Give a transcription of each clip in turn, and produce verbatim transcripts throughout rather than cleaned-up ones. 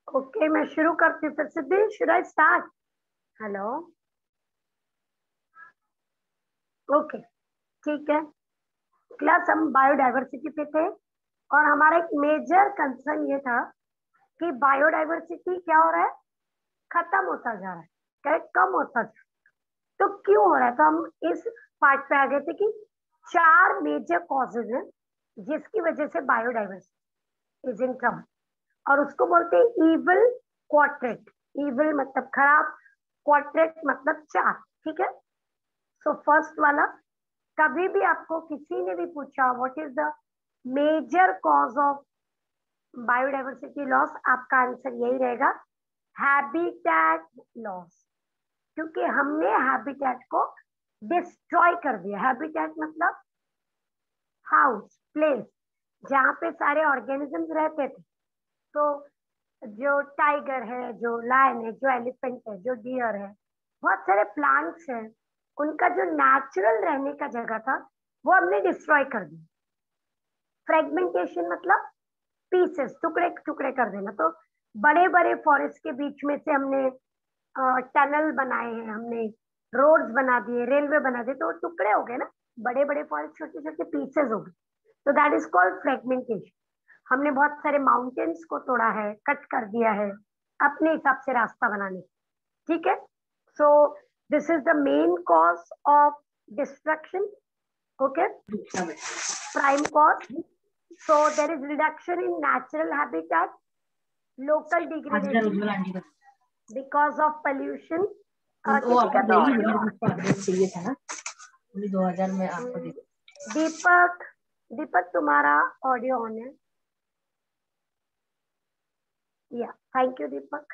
Okay okay, मैं शुरू करती हूँ फिर Siddhi. Should I start? Hello. Okay ठीक है। क्लास हम बायोडाइवर्सिटी पे थे और हमारा एक मेजर कंसर्न ये था कि बायोडाइवर्सिटी क्या हो रहा है, खत्म होता जा रहा है, करेक्ट, कम होता जा रहा है। तो क्यों हो रहा है? तो हम इस पार्ट पे आ गए थे कि चार मेजर कॉजेज हैं जिसकी वजह से बायोडाइवर्सिटी इज इन ट्रबल, और उसको बोलते हैं इविल क्वाड्रेंट। इविल मतलब खराब, क्वाड्रेंट मतलब चार। ठीक है। सो फर्स्ट वाला, कभी भी आपको किसी ने भी पूछा what is the major cause of biodiversity loss, आपका आंसर यही रहेगा, हैबिटेट लॉस। क्योंकि हमने हैबिटेट को डिस्ट्रॉय कर दिया। हैबिटेट मतलब हाउस, प्लेस, जहाँ पे सारे ऑर्गेनिजम्स रहते थे। तो जो टाइगर है, जो लायन है, जो एलिफेंट है, जो डियर है, बहुत सारे प्लांट्स हैं, उनका जो नेचुरल रहने का जगह था वो हमने डिस्ट्रॉय कर दिया। फ्रेगमेंटेशन मतलब पीसेस, टुकड़े टुकड़े कर देना। तो बड़े बड़े फॉरेस्ट के बीच में से हमने टनल बनाए हैं, हमने रोड्स बना दिए, रेलवे बना दिए, तो टुकड़े हो गए ना, बड़े बड़े फॉरेस्ट छोटे छोटे पीसेस हो गए। तो दैट इज कॉल्ड फ्रेगमेंटेशन। हमने बहुत सारे माउंटेन्स को तोड़ा है, कट कर दिया है अपने हिसाब से रास्ता बनाने। ठीक है। So this is the main cause of destruction. Okay, prime cause. so there is reduction in natural habitat, local degradation because of pollution. वो आपको देगी, मुझे अपडेट चाहिए था ना, दो हज़ार में आपको दे। दीपक, दीपक तुम्हारा ऑडियो ऑन है? या थैंक यू दीपक।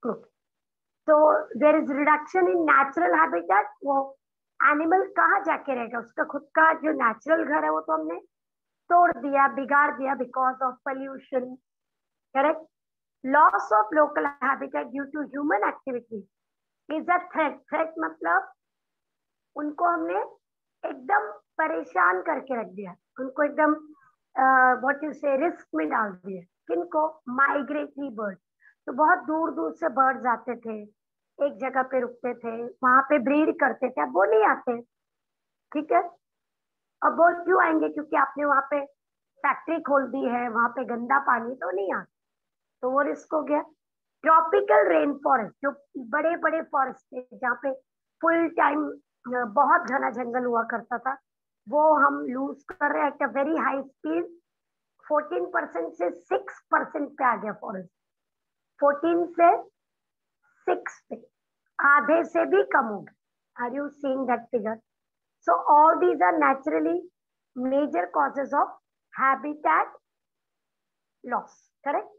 तो there is reduction in natural habitat. वो एनिमल कहाँ जाके रहेगा? उसका खुद का जो नेचुरल घर है वो तो हमने तोड़ दिया, बिगाड़ दिया because of pollution. Correct. Loss of local habitat due to human activity is a threat. Threat मतलब उनको हमने एकदम परेशान करके रख दिया, उनको एकदम व्हाट यू से रिस्क में डाल दिया। किनको? Migratory bird. तो बहुत दूर दूर से बर्ड्स आते थे, एक जगह पे रुकते थे, वहां पे ब्रीड करते थे, अब वो नहीं आते। ठीक है। अब वो क्यों आएंगे? क्योंकि आपने वहां पे फैक्ट्री खोल दी है, वहां पे गंदा पानी, तो नहीं आते, तो वो रिस्क हो गया। ट्रॉपिकल रेन फॉरेस्ट, जो बड़े बड़े फॉरेस्ट थे जहाँ पे फुल टाइम बहुत घना जंगल हुआ करता था, वो हम लूज कर रहे हैं at a very high speed. Fourteen percent से सिक्स परसेंट पे आ गया फॉरेस्ट। फोर्टीन से सिक्स पे, आधे से भी कम हो गया। Are you seeing that figure? So all these are naturally major causes of habitat loss. Correct.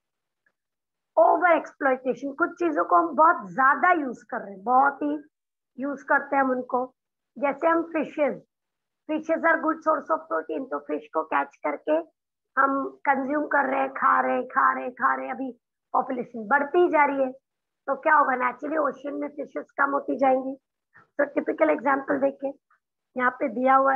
Over exploitation, कुछ चीजों को हम बहुत ज्यादा यूज कर रहे हैं, बहुत ही यूज करते हैं हम उनको। जैसे हम fishes, fishes are good source of protein, तो फिश को कैच करके हम कंज्यूम कर रहे हैं, खा रहे खा रहे खा रहे अभी पॉपुलेशन बढ़ती जा रही है, तो क्या होगा? नेचुरली ओशन में फिशेज कम होती जाएंगी। तो टिपिकल एग्जांपल देखिए, यहाँ पे दिया हुआ है,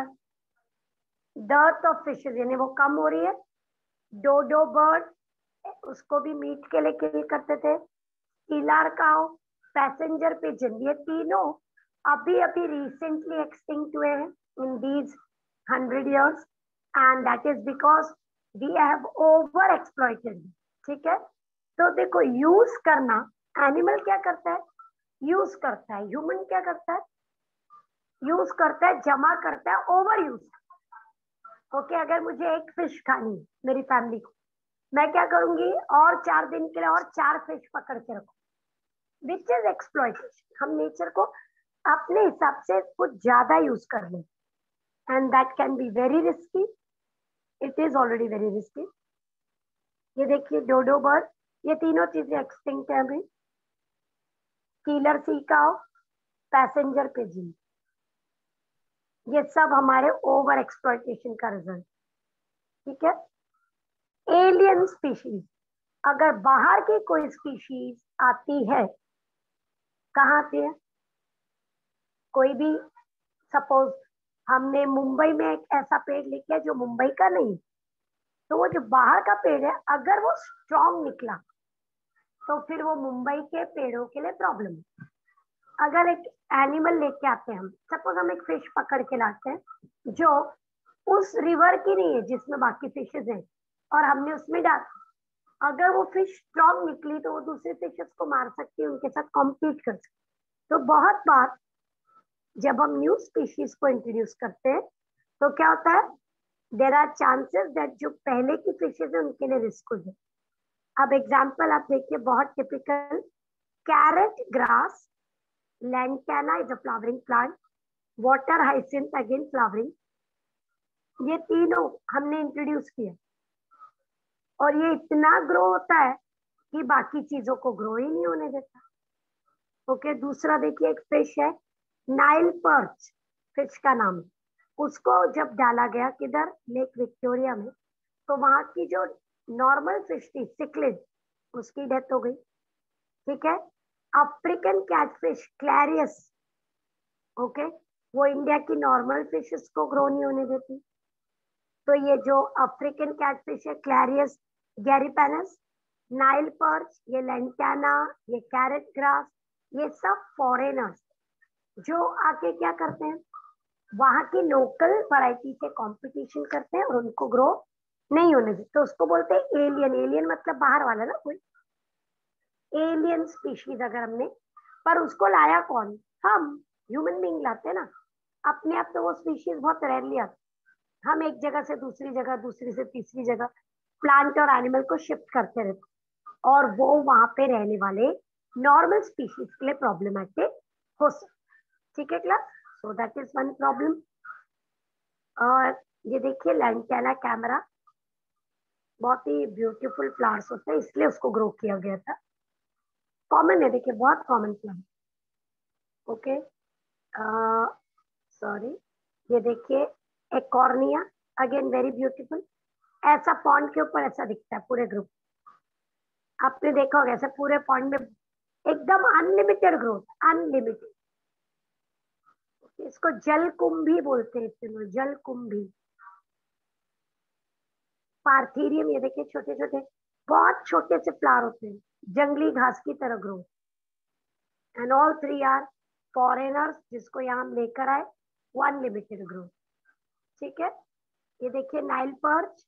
डेथ ऑफ फिशेज, यानी वो कम हो रही है। डोडो बर्ड, उसको भी मीट के लिए किल करते थे। ईलार काउ, पैसेंजर पिजन, ये तीनों अभी अभी रिसेंटली एक्सटिंक्ट हुए हैं in these hundred years, and that is because we have over exploited. ठीक है। तो देखो, यूज करना, एनिमल क्या करता है? यूज करता है। ह्यूमन क्या करता है? यूज करता है, जमा करता है, ओवर यूज। ओके, अगर मुझे एक फिश खानी है मेरी फैमिली को, मैं क्या करूंगी? और चार दिन के लिए और चार फिश पकड़ के रखूं, विच इज एक्सप्लॉइटेशन। हम नेचर को अपने हिसाब से कुछ ज्यादा यूज कर लें, and that can be very risky. It is already very risky. ये देखिए, डोडो बर्ड, ये तीनों चीजें एक्सटिंक्ट है अभी। कीलर सी काउ, पैसेंजर पिजन, ये सब हमारे ओवर एक्सप्लॉइटेशन का रिजल्ट। ठीक है। एलियन स्पीशीज, अगर बाहर की कोई स्पीशीज आती है, कहाँ आती है? कोई भी, सपोज हमने मुंबई में एक ऐसा पेड़ लेके जो मुंबई का नहीं, तो वो जो बाहर का पेड़ है, अगर वो स्ट्रॉन्ग निकला, तो फिर वो मुंबई के पेड़ों के लिए प्रॉब्लम है। अगर एक एनिमल लेके आते हैं हम, सपोज हम एक फिश पकड़ के लाते हैं जो उस रिवर की नहीं है जिसमें बाकी फिशेज हैं, और हमने उसमें डाल, अगर वो फिश स्ट्रॉन्ग निकली तो वो दूसरे फिशेस को मार सकती है, उनके साथ कॉम्पीट कर सकती है। तो बहुत बार जब हम न्यू स्पीशीज को इंट्रोड्यूस करते हैं तो क्या होता है, देर आर चांसेस दैट जो पहले की फिशेज है उनके लिए रिस्क हो जाए। अब एग्जाम्पल आप देखिए, बहुत typical, carrot grass, lantana is a flowering plant, water hyacinth again flowering, ये तीनों हमने इंट्रोड्यूस किया और ये इतना ग्रो होता है कि बाकी चीजों को ग्रो ही नहीं होने देता। ओके, दूसरा देखिए, एक फिश है नाइल पर्च, फिश का नाम, उसको जब डाला गया किधर, लेक विक्टोरिया में, तो वहां की जो नॉर्मल फिश थी सिक्लिड, उसकी डेथ हो गई। ठीक है, अफ्रीकन कैटफिश क्लैरियस, ओके, वो इंडिया की नॉर्मल फिशेस को ग्रो नहीं होने देती। तो ये जो अफ्रीकन कैटफिश है क्लैरियस गैरीपेनस, नाइल पर्च, ये लेंटाना, ये कैरेट ग्रास, ये सब फॉरेनर्स जो आके क्या करते हैं, वहां की लोकल वैरायटी से कंपटीशन करते हैं और उनको ग्रो नहीं होने देते, तो उसको बोलते हैं एलियन। एलियन मतलब बाहर वाला ना, कोई एलियन स्पीशीज अगर हमने, पर उसको लाया कौन, हम ह्यूमन बीइंग लाते हैं ना। अपने आप तो वो स्पीशीज बहुत रेयरली आती, हम एक जगह से दूसरी जगह, दूसरी से तीसरी जगह प्लांट और एनिमल को शिफ्ट करते रहते, और वो वहां पे रहने वाले नॉर्मल स्पीशीज के लिए प्रॉब्लमेटिक हो सकते। ठीक है class, so that is one problem. और ये देखिए लैंटाना कैमरा, बहुत ही ब्यूटीफुल फ्लावर्स होते हैं, इसलिए उसको ग्रो किया गया था। कॉमन है, देखिए बहुत कॉमन प्लांट। ओके, सॉरी, ये देखिए एक कॉर्निया, अगेन वेरी ब्यूटीफुल, ऐसा पॉन्ड के ऊपर ऐसा दिखता है पूरे ग्रुप, आपने देखा होगा ऐसे पूरे पॉन्ड में एकदम अनलिमिटेड ग्रोथ, अनलिमिटेड। इसको जल कुंभी बोलते हैं, जल कुंभी। पार्थेरियम, ये देखिए छोटे छोटे, बहुत छोटे से फ्लावर होते हैं, जंगली घास की तरह grow, and all three are foreigners जिसको यहाँ हम लेकर आए, वन लिमिटेड ग्रो। ठीक है, ये देखिए नाइल पर्च,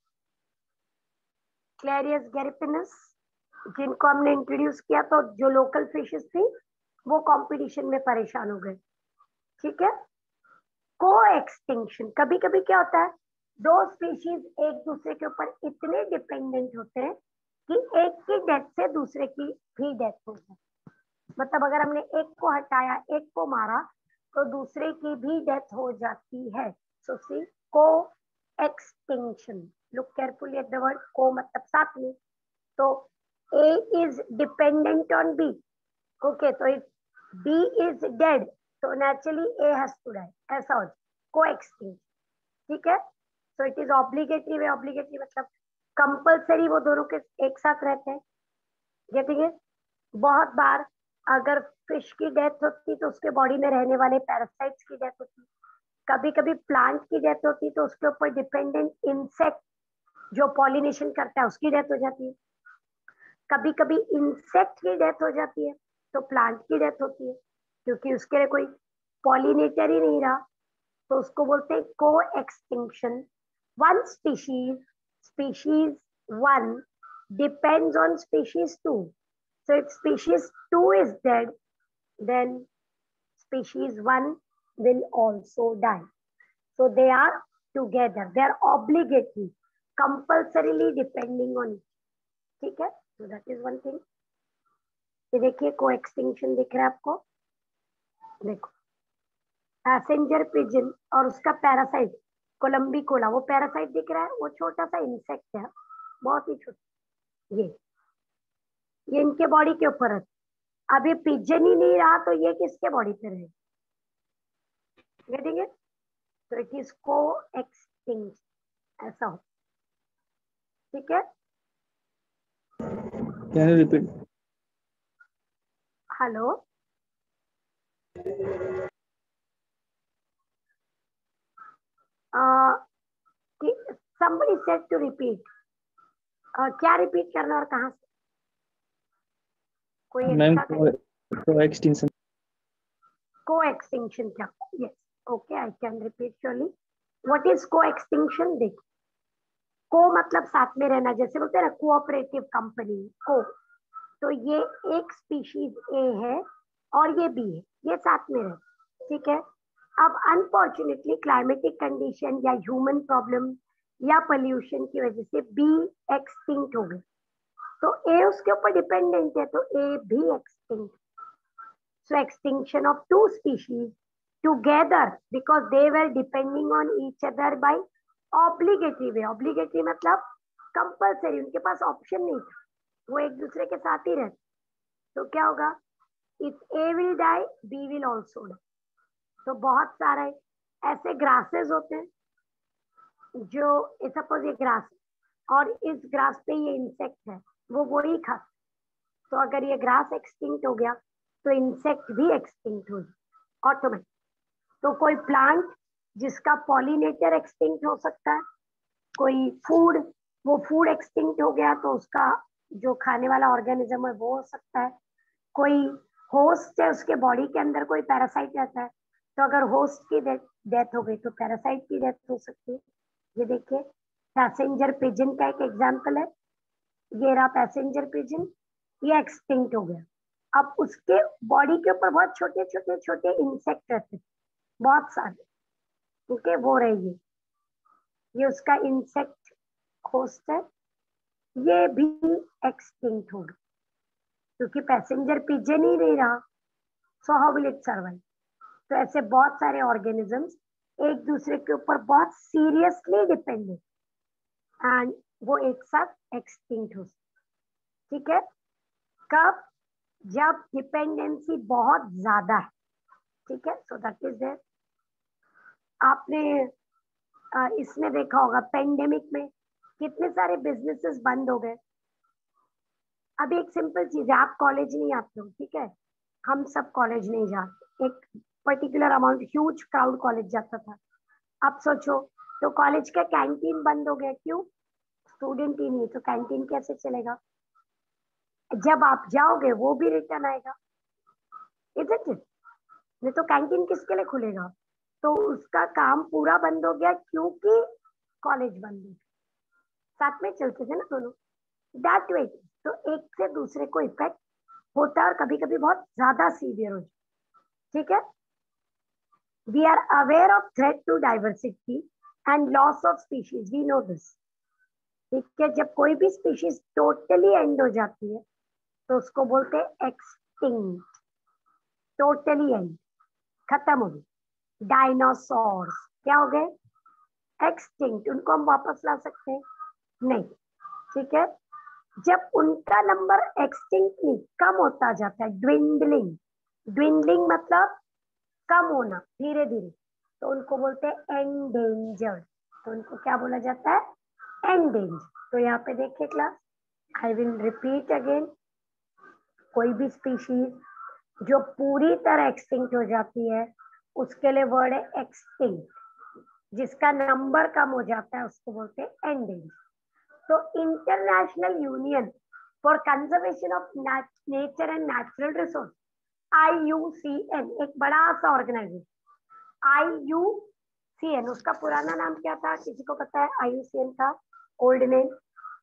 क्लैरियस गैरिपिनस, जिनको हमने इंट्रोड्यूस किया तो जो लोकल फिशेस थी वो कंपटीशन में परेशान हो गए। ठीक है, को एक्सटिंक्शन, कभी कभी क्या होता है, दो स्पीशीज एक दूसरे के ऊपर इतने डिपेंडेंट होते हैं कि एक की डेथ से दूसरे की भी डेथ हो जाए। मतलब अगर हमने एक को हटाया, एक को मारा, तो दूसरे की भी डेथ हो जाती है। So see co extinction, look carefully at the word को, मतलब साथ में, तो A is dependent on B. Okay, तो if B is dead, तो naturally A has to die. ऐसा हो जाए, co-extinct. ठीक है, so it is obligatory way, obligatory मतलब कंपल्सरी वो दोनों के एक साथ रहते हैं। Getting it? बहुत बार अगर फिश की डेथ होती तो उसके बॉडी में रहने वाले पैरासाइट्स की डेथ होती, कभी कभी प्लांट की डेथ होती तो उसके ऊपर डिपेंडेंट इंसेक्ट जो पॉलिनेशन करता है उसकी डेथ हो जाती है, कभी कभी इंसेक्ट की डेथ हो जाती है तो प्लांट की डेथ होती है, क्योंकि उसके लिए कोई पॉलिनेटर ही नहीं रहा, तो उसको बोलते हैं co extinction. One species, species one depends on species two, so if species two is dead then species one will also die, so they are together, they are obligatory, compulsorily depending on it. ठीक है, so that is one thing. ये देखिए को extinction दिख रहा है आपको, देखो पैसेंजर पिजन और उसका पैरासाइट कोलंबी कोला, वो पैरासाइट दिख रहा है, वो छोटा सा इंसेक्ट है, बहुत ही छोटा, ये ये इनके बॉडी के ऊपर है। अब ये पिजन ही नहीं रहा तो ये किसके बॉडी पे रहे, गेटिंग इट? तो इट इज को एक्सटिंक्ट, ऐसा हो। ठीक है, can you repeat? Hello, somebody said to repeat, uh, क्या रिपीट करना और कहाँ से? कोई ma'am extra co extinction co extinction क्या? Yes, okay, I can repeat surely. What is co extinction? देखिए, को मतलब साथ में रहना, जैसे बोलते हैं ना कोऑपरेटिव कंपनी को, तो ये एक स्पीशीज ए है और ये बी है, ये साथ में रहे, ठीक है। अब अनफॉर्चुनेटली क्लाइमेटिक कंडीशन या ह्यूमन प्रॉब्लम या पोल्यूशन की वजह से बी एक्सटिंक्ट हो गई, तो ए उसके ऊपर डिपेंडेंट है, तो ए भी extinct. So extinction of two species together because they were depending on each other by obligatory way. Obligatory मतलब कंपल्सरी, उनके पास ऑप्शन नहीं था, वो एक दूसरे के साथ ही रहते। तो क्या होगा? If A will die B will also die. तो बहुत सारे ऐसे ग्रासेस होते हैं जो, सपोज ये ग्रास और इस ग्रास पे ये इंसेक्ट है, वो वही खाता, तो अगर ये ग्रास एक्सटिंक्ट हो गया तो इंसेक्ट भी एक्सटिंक्ट हो जाए ऑटोमेटिक। तो कोई प्लांट जिसका पॉलिनेटर एक्सटिंक्ट हो सकता है, कोई फूड, वो फूड एक्सटिंक्ट हो गया तो उसका जो खाने वाला ऑर्गेनिज्म है वो हो सकता है। कोई होस्ट है, उसके बॉडी के अंदर कोई पैरासाइट रहता है, तो अगर होस्ट की डेथ हो गई तो पैरासाइट की डेथ हो सकती है। ये देखिए, पैसेंजर पिजन का एक एग्जांपल है, ये रहा पैसेंजर पिजन, ये एक्सटिंक्ट हो गया। अब उसके बॉडी के ऊपर बहुत छोटे छोटे छोटे इंसेक्ट रहते हैं, बहुत सारे, ओके, वो रहेगी, ये उसका इंसेक्ट होस्ट है, ये भी एक्सटिंक्ट हो गया क्योंकि पैसेंजर पिजन ही नहीं रहा, so how will it survive? तो ऐसे बहुत सारे ऑर्गेनिजम्स एक दूसरे के ऊपर बहुत सीरियसली डिपेंडेंट, एंड वो एक साथ एक्सटिंक्ट हो सकते, ठीक है। कब? जब डिपेंडेंसी बहुत ज्यादा है, ठीक है। So that is there. आपने इसमें देखा होगा पेंडेमिक में कितने सारे बिजनेसेस बंद हो गए। अब एक सिंपल चीज है, आप कॉलेज नहीं आते हो, ठीक है, हम सब कॉलेज नहीं जाते, एक particular amount huge crowd college जाता था। अब सोचो, तो कॉलेज का कैंटीन बंद हो गया, क्यों? स्टूडेंट ही नहीं, तो कैंटीन कैसे चलेगा? जब आप जाओगे वो भी रिटर्न आएगा, इधर नहीं तो कैंटीन किसके लिए खुलेगा? तो उसका काम पूरा बंद हो गया क्योंकि कॉलेज बंद हो, साथ में चलते थे ना दोनों, दैट वे। तो एक से दूसरे को इफेक्ट होता है और कभी कभी बहुत ज्यादा सीवियर हो जाए, ठीक है। We are aware of threat to diversity and loss of species, we know this, ठीक है। जब कोई भी स्पीशीज टोटली एंड हो जाती है तो उसको बोलते हैं एक्सटिंक्ट, टोटली एंड, खत्म हो गई। डायनासोर्स क्या हो गए? एक्सटिंक्ट। उनको हम वापस ला सकते हैं? नहीं, ठीक है। जब उनका नंबर एक्सटिंक्ट नहीं, कम होता जाता है, ड्विंडलिंग, ड्विंडलिंग मतलब कम होना धीरे धीरे, तो उनको बोलते हैं एंडेंजर्ड। तो उनको क्या बोला जाता है? एंडेंजर्ड। तो यहाँ पे देखिए class, I will repeat again, कोई भी स्पीशीज जो पूरी तरह एक्सटिंक्ट हो जाती है उसके लिए वर्ड है एक्सटिंक्ट, जिसका नंबर कम हो जाता है उसको बोलते हैं एंडेंजर्ड। तो international union for conservation of nature and natural resource, I U C N, एक बड़ा सा organization, I U C N, उसका पुराना नाम क्या था? किसी को पता है आई यू सी एन का old name?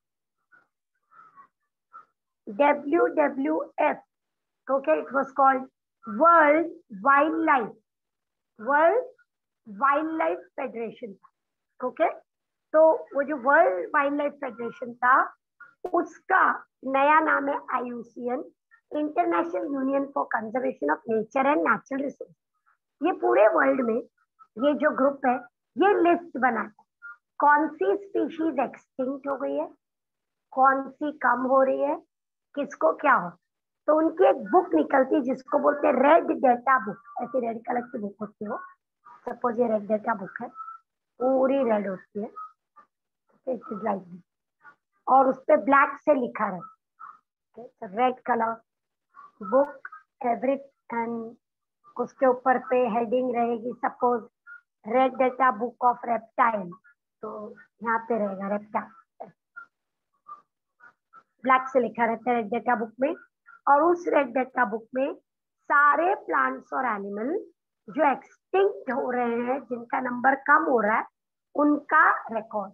W W F, okay, it was called world wildlife, world wildlife federation था, ओके। तो वो जो वर्ल्ड वाइल्ड लाइफ फेडरेशन था उसका नया नाम है I U C N, international union for conservation of nature and natural resource. ये पूरे वर्ल्ड में ये जो ग्रुप है ये लिस्ट बनाता है कौन सी स्पीशीज एक्सटिंक्ट हो गई है, कौन सी कम हो रही है, किसको क्या हो। तो उनकी एक बुक निकलती जिसको बोलते हैं रेड डेटा बुक, ऐसी रेड कलर की बुक होती है, सपोज ये रेड डेटा बुक है, पूरी रेड होती है, इट इज लाइक दिस, और उस पे ब्लैक से लिखा रहता है red colour book every, and उसके ऊपर पे हेडिंग रहेगी suppose red data book of reptile, तो यहाँ पे रहेगा रेप्टाइल, ब्लैक से लिखा रहता है रेड डेटा बुक में, और उस रेड डेटा बुक में सारे प्लांट्स और एनिमल जो एक्सटिंक्ट हो रहे हैं, जिनका नंबर कम हो रहा है, उनका रिकॉर्ड,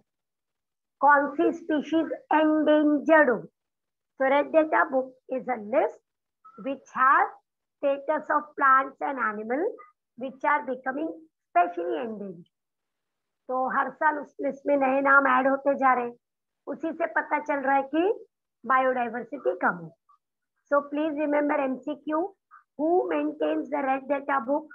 कौन सी स्पीशीज एंडेंजर्ड हो। So red data book is a list which has status of plants and animals which are becoming specially endangered. तो हर साल उस लिस्ट में नए नाम ऐड होते जा रहे हैं, उसी से पता चल रहा है कि बायोडाइवर्सिटी कम है। So please remember M C Q. Who maintains the red data book?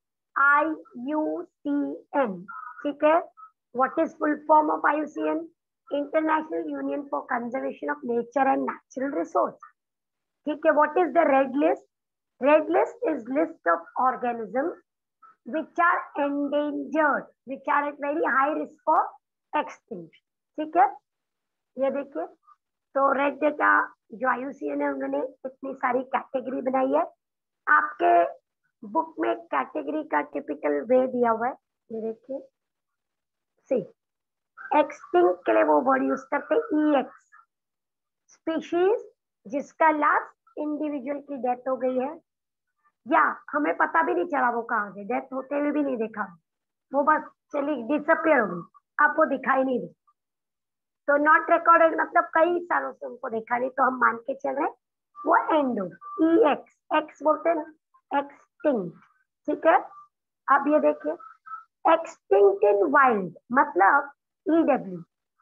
I U C N. ठीक है? What is full form of I U C N? International Union for Conservation of Nature and Natural Resource. ठीक है? What is the red list? Red list is list of organisms which are endangered, which are at very high risk for extinction. ठीक है? ये देखिए, तो red data जो आई U C N है, उन्होंने इतनी सारी कैटेगरी बनाई है। आपके बुक में कैटेगरी का टिपिकल वे दिया हुआ है, ये देखिए। सी एक्सटिंक्ट के लिए वो वर्ड यूज करते ई एक्स, स्पीशीज जिसका लास्ट इंडिविजुअल की डेथ हो गई है या हमें पता भी नहीं चला वो कहाँ गए, डेथ होते हुए भी नहीं देखा, वो बस चली डिसअपियर हो गई, अब वो दिखाई नहीं दी। तो नॉट रिकॉर्डेड मतलब कई सालों से उनको देखा नहीं, तो हम मान के चल रहे वो एंडो ई एक्स, एक्स बोलते हैं एक्सटिंक्ट। ठीक है? अब ये देखिए, एक्सटिंक्ट इन वाइल्ड मतलब ई डब्ल्यू,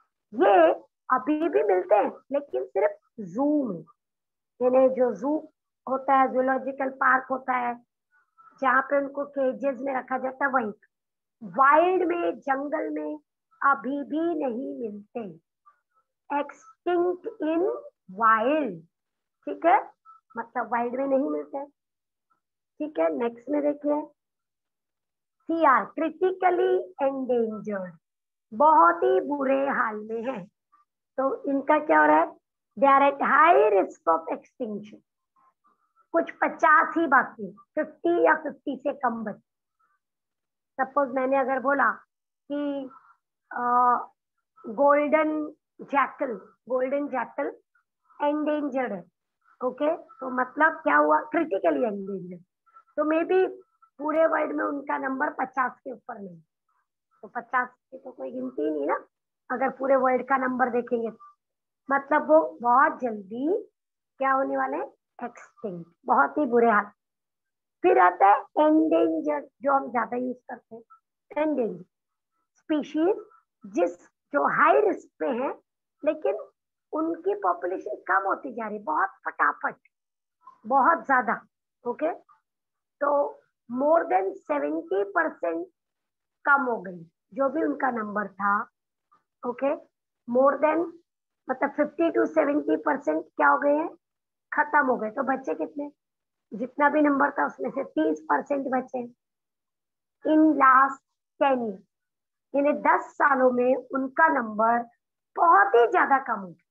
ये अभी भी मिलते हैं लेकिन सिर्फ जू में, यानी जो जू होता है, जूलॉजिकल पार्क होता है, जहाँ पे उनको केजेस में रखा जाता है, वही वाइल्ड में, जंगल में अभी भी नहीं मिलते। एक्सटिंक्ट इन वाइल्ड, ठीक है, मतलब वाइल्ड में नहीं मिलते। ठीक है, नेक्स्ट में देखिए, सी आर क्रिटिकली एंडेंजर्ड, बहुत ही बुरे हाल में है। तो इनका क्या हो रहा है? They are at high risk of extinction, कुछ पचास ही बाकी, फिफ्टी या फिफ्टी से कम बचे। सपोज मैंने अगर बोला कि golden jackal, golden jackal endangered है, ओके, तो मतलब क्या हुआ? Critically endangered. तो मे बी पूरे वर्ल्ड में उनका नंबर पचास के ऊपर नहीं, तो पचास की तो कोई गिनती ही नहीं ना, अगर पूरे वर्ल्ड का नंबर देखेंगे तो। मतलब वो बहुत जल्दी क्या होने वाले हैं? एक्सटिंक्ट, बहुत ही बुरे हाल। फिर आता है एंडेंजर्ड, जो हम ज्यादा यूज करते हैं, एंडेंजर्ड स्पीशीज जिस जो हाई रिस्क पे हैं लेकिन उनकी पॉपुलेशन कम होती जा रही, बहुत फटाफट, बहुत ज्यादा। ओके, तो मोर देन सेवेंटी परसेंट कम हो गई जो भी उनका नंबर था। ओके, मोर देन मतलब फिफ्टी टू सेवेंटी परसेंट क्या हो गए हैं? खत्म हो गए। तो बच्चे कितने? जितना भी नंबर था उसमें से तीस परसेंट बचे इन लास्ट टेन ईयर, यानी दस सालों में उनका नंबर बहुत ही ज्यादा कम हो गया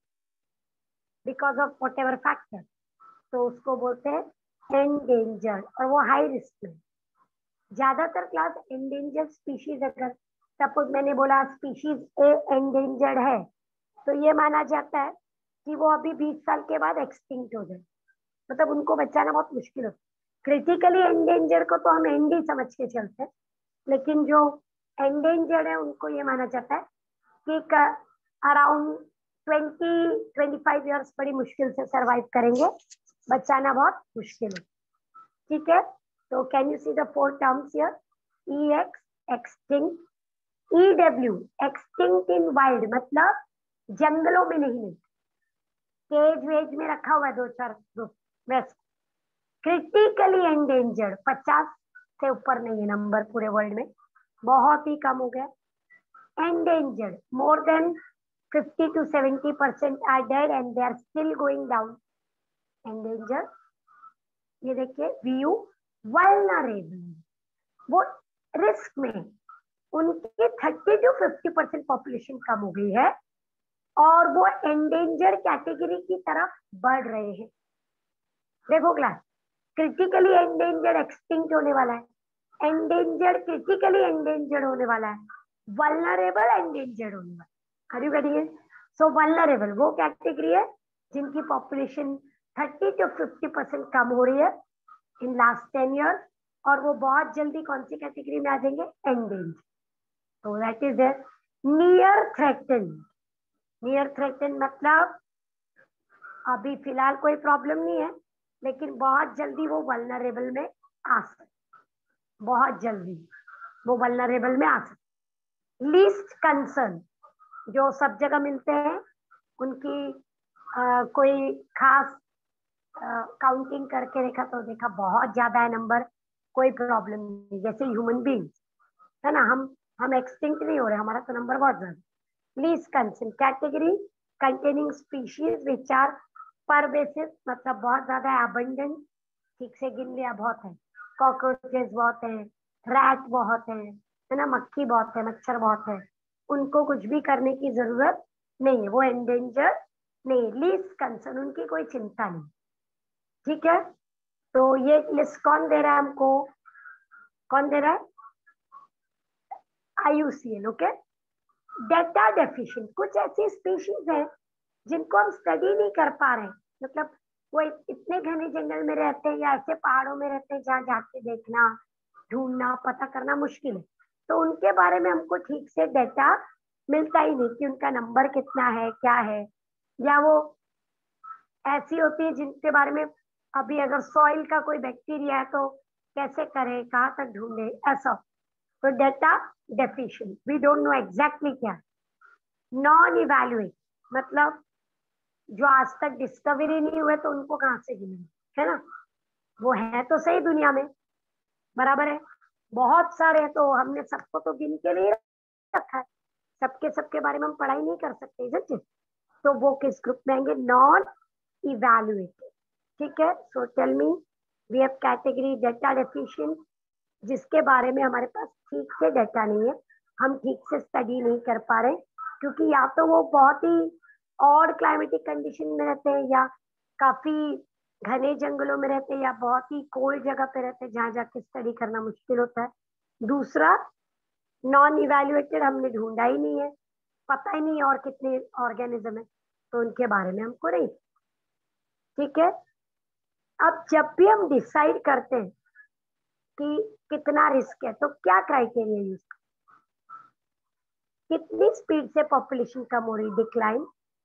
because of whatever factor. तो उसको बोलते हैं एंडेंजर्ड, और वो हाई रिस्क में। ज्यादातर क्लास एंडेंजर्ड स्पीशीज, अगर सपोज मैंने बोला स्पीशीज ए एंडेंजर्ड है, तो ये माना जाता है कि वो अभी बीस साल के बाद एक्सटिंक्ट हो जाए, मतलब उनको बचाना बहुत मुश्किल होता है। क्रिटिकली एंडेंजर्ड को तो हम एंडी समझ के चलते हैं, लेकिन जो एंडेंजर्ड है उनको ये माना जाता है कि around twenty twenty five years बड़ी मुश्किल से सरवाइव करेंगे, बचाना बहुत मुश्किल है। ठीक है, तो can you see the four terms here? E X extinct, E W extinct in wild मतलब जंगलों में नहीं मिलते, केज वेज में रखा हुआ है दो चार ग्रुप वैसे। क्रिटिकली एंडेंजर्ड पचास से ऊपर नहीं है नंबर पूरे वर्ल्ड में, बहुत ही कम हो गया। Endangered more than fifty to seventy percent are dead and they are still going down. Endangered, ये देखिए व्यू वल्नरेबल, वो रिस्क में, उनकी thirty to fifty percent population कम हो गई है और वो एंडेंजर्ड कैटेगरी की तरफ बढ़ रहे हैं। देखो क्लास, क्रिटिकली एंडेंजर्ड एक्सटिंक्ट होने वाला है, एंडेंजर्ड क्रिटिकली एंडेंजर्ड होने वाला है, वल्नरेबल एंडेंजर्ड होने वाला है। Are you getting it? So vulnerable वो कैटेगरी है जिनकी population thirty to fifty percent कम हो रही है इन लास्ट टेन ईयर्स, और वो बहुत जल्दी कौन सी कैटेगरी में आ जाएंगे, एंडेंजर्ड। तो that is near threaten. Near threaten मतलब अभी फिलहाल कोई प्रॉब्लम नहीं है, लेकिन बहुत जल्दी वो वल्नरेबल में आ सकते, बहुत जल्दी वो वल्नरेबल में आ सकते। लीस्ट कंसर्न जो सब जगह मिलते हैं, उनकी आ, कोई खास काउंटिंग करके देखा तो देखा बहुत ज्यादा है नंबर, कोई प्रॉब्लम नहीं। जैसे ह्यूमन बींग्स है ना, हम हम एक्सटिंक्ट नहीं हो रहे, हमारा तो नंबर बहुत ज्यादा। Least concern category containing species which are pervasive, मतलब बहुत ज्यादा अबंडेंट, ठीक से गिन लिया बहुत है। कॉकरोचेस बहुत है, रैट बहुत है है ना, मक्खी बहुत है, मच्छर बहुत है, उनको कुछ भी करने की जरूरत नहीं है, वो एंडेंजर नहीं। लीस्ट कंसर्न, उनकी कोई चिंता नहीं, ठीक है। तो ये लिस्ट कौन दे रहा है हमको, कौन दे रहा है, I U C N, okay. Data deficient, कुछ ऐसी स्पीशीज है जिनको हम स्टडी नहीं कर पा रहे, मतलब वो इतने घने जंगल में रहते हैं या ऐसे पहाड़ों में रहते हैं जहाँ जाके देखना, ढूंढना, पता करना मुश्किल है। तो उनके बारे में हमको ठीक से डेटा मिलता ही नहीं कि उनका नंबर कितना है, क्या है, या वो ऐसी होती है जिनके बारे में अभी अगर सॉइल का कोई बैक्टीरिया है तो कैसे करें, कहाँ तक ढूंढे, ऐसा। तो data deficient, we don't know exactly क्या। नॉन इवैल्यूएट मतलब जो आज तक डिस्कवरी नहीं हुए तो उनको कहाँ से गिने, है ना, वो है तो सही दुनिया में, बराबर है, बहुत सारे हैं, तो हमने सबको तो गिन के लिए रखा है, सबके सबके बारे में हम पढ़ाई नहीं कर सकते, इज़न्ट इट? तो वो किस ग्रुप में आएंगे, नॉन इवैल्यूएटेड, ठीक है। So tell me, we have category data deficient, जिसके बारे में हमारे पास ठीक से डेटा नहीं है, हम ठीक से स्टडी नहीं कर पा रहे, क्योंकि या तो वो बहुत ही और क्लाइमेटिक कंडीशन में रहते हैं, या काफी घने जंगलों में रहते हैं, या बहुत ही कोल्ड जगह पे रहते हैं जहां जाके स्टडी करना मुश्किल होता है। दूसरा, नॉन इवैल्यूएटेड, हमने ढूंढा ही नहीं है, पता ही नहीं और कितने ऑर्गेनिज्म है, तो उनके बारे में हमको नहीं, ठीक है। अब जब भी हम डिसाइड करते हैं कि कितना रिस्क है, तो क्या क्राइटेरिया यूज, कितनी स्पीड से पॉपुलेशन कम हो रही, डिक्लाइन,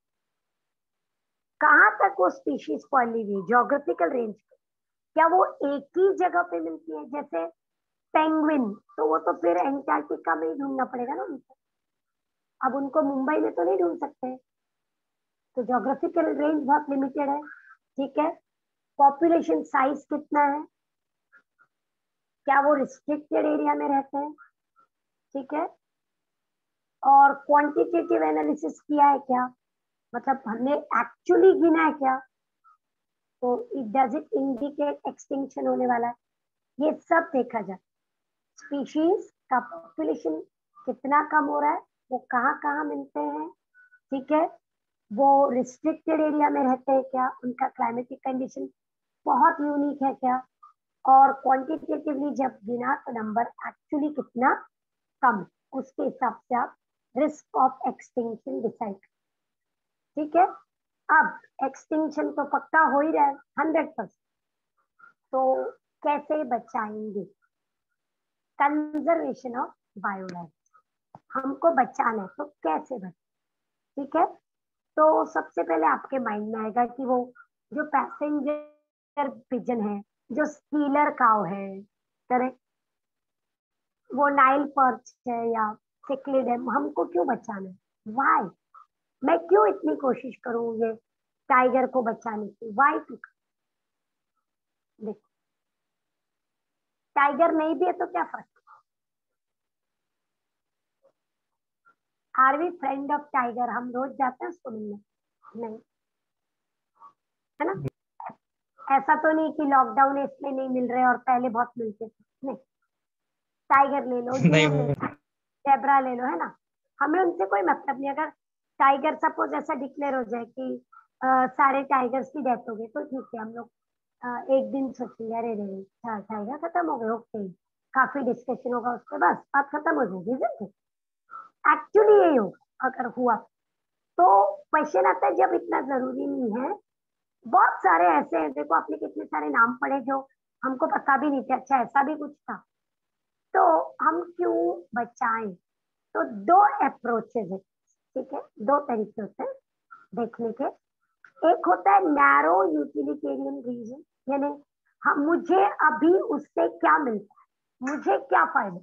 कहाँ तक वो स्पीशीज फैली हुई, ज्योग्राफिकल रेंज, क्या वो एक ही जगह पे मिलती है, जैसे पेंगुइन, तो वो तो फिर एंटार्क्टिका में ही ढूंढना पड़ेगा ना उनको, अब उनको मुंबई में तो नहीं ढूंढ सकते, तो ज्योग्राफिकल रेंज बहुत लिमिटेड है, ठीक है। पॉपुलेशन साइज कितना है, क्या वो रिस्ट्रिक्टेड एरिया में रहते हैं, ठीक है। और क्वांटिटेटिव एनालिसिस किया है क्या, मतलब हमने एक्चुअली गिना है क्या, तो it does it indicate extinction होने वाला है, ये सब देखा जाए। स्पीशीज का पॉपुलेशन कितना कम हो रहा है, वो कहाँ कहाँ मिलते हैं, ठीक है, वो रिस्ट्रिक्टेड एरिया में रहते हैं क्या, उनका क्लाइमेटिक कंडीशन बहुत यूनिक है क्या, और क्वांटिटेटिवली जब गिना तो नंबर एक्चुअली कितना कम, उसके हिसाब से आप रिस्क ऑफ एक्सटिंक्शन डिसाइड, ठीक है। अब एक्सटिंक्शन तो पक्का हो ही रहा है हंड्रेड परसेंट, तो कैसे बचाएंगे, कंजर्वेशन ऑफ बायोडाइवर्सिटी, हमको बचाना है तो कैसे बचाए, ठीक है। तो सबसे पहले आपके माइंड में आएगा कि वो जो पैसेंजर पिजन है, जो स्टीलर काउ है, करेक्ट, वो नाइल पर्च है या सिक्लिड है, हमको क्यों बचाना है, वाई, मैं क्यों इतनी कोशिश करूं ये टाइगर को बचाने की, वाई टू, देखो टाइगर नहीं भी है तो क्या फर्क, are we friend of tiger, हम रोज जाते हैं उसको मिलने, नहीं, है ना, ऐसा तो नहीं कि लॉकडाउन है इसलिए नहीं मिल रहे और पहले बहुत मिलते थे, नहीं, टाइगर ले लो, जूर ले लो, जेब्रा ले लो, है ना, हमें उनसे कोई मतलब नहीं। अगर टाइगर सपोज ऐसा डिक्लेयर हो जाए कि आ, सारे टाइगर्स की डेथ हो गई, तो ठीक है, हम लोग आ, एक दिन सोचेंगे अरे रे टाइगर खत्म हो गए, ओके, काफी डिस्कशन होगा उसके, बस बात खत्म हो जाएगी, एक्चुअली यही हो अगर हुआ, तो क्वेश्चन आता है जब इतना जरूरी नहीं है बहुत सारे ऐसे हैं, देखो आपने कितने सारे नाम पढ़े जो हमको पता भी नहीं थे, अच्छा ऐसा भी कुछ था। तो हम क्यों बचाएं? तो दो अप्रोचेज है, ठीक है, दो तरीके होते हैं देखने के। एक होता है नैरो यूटिलिटेरियन रीजन, यानी हम, मुझे अभी उससे क्या मिलता है, मुझे क्या फायदा।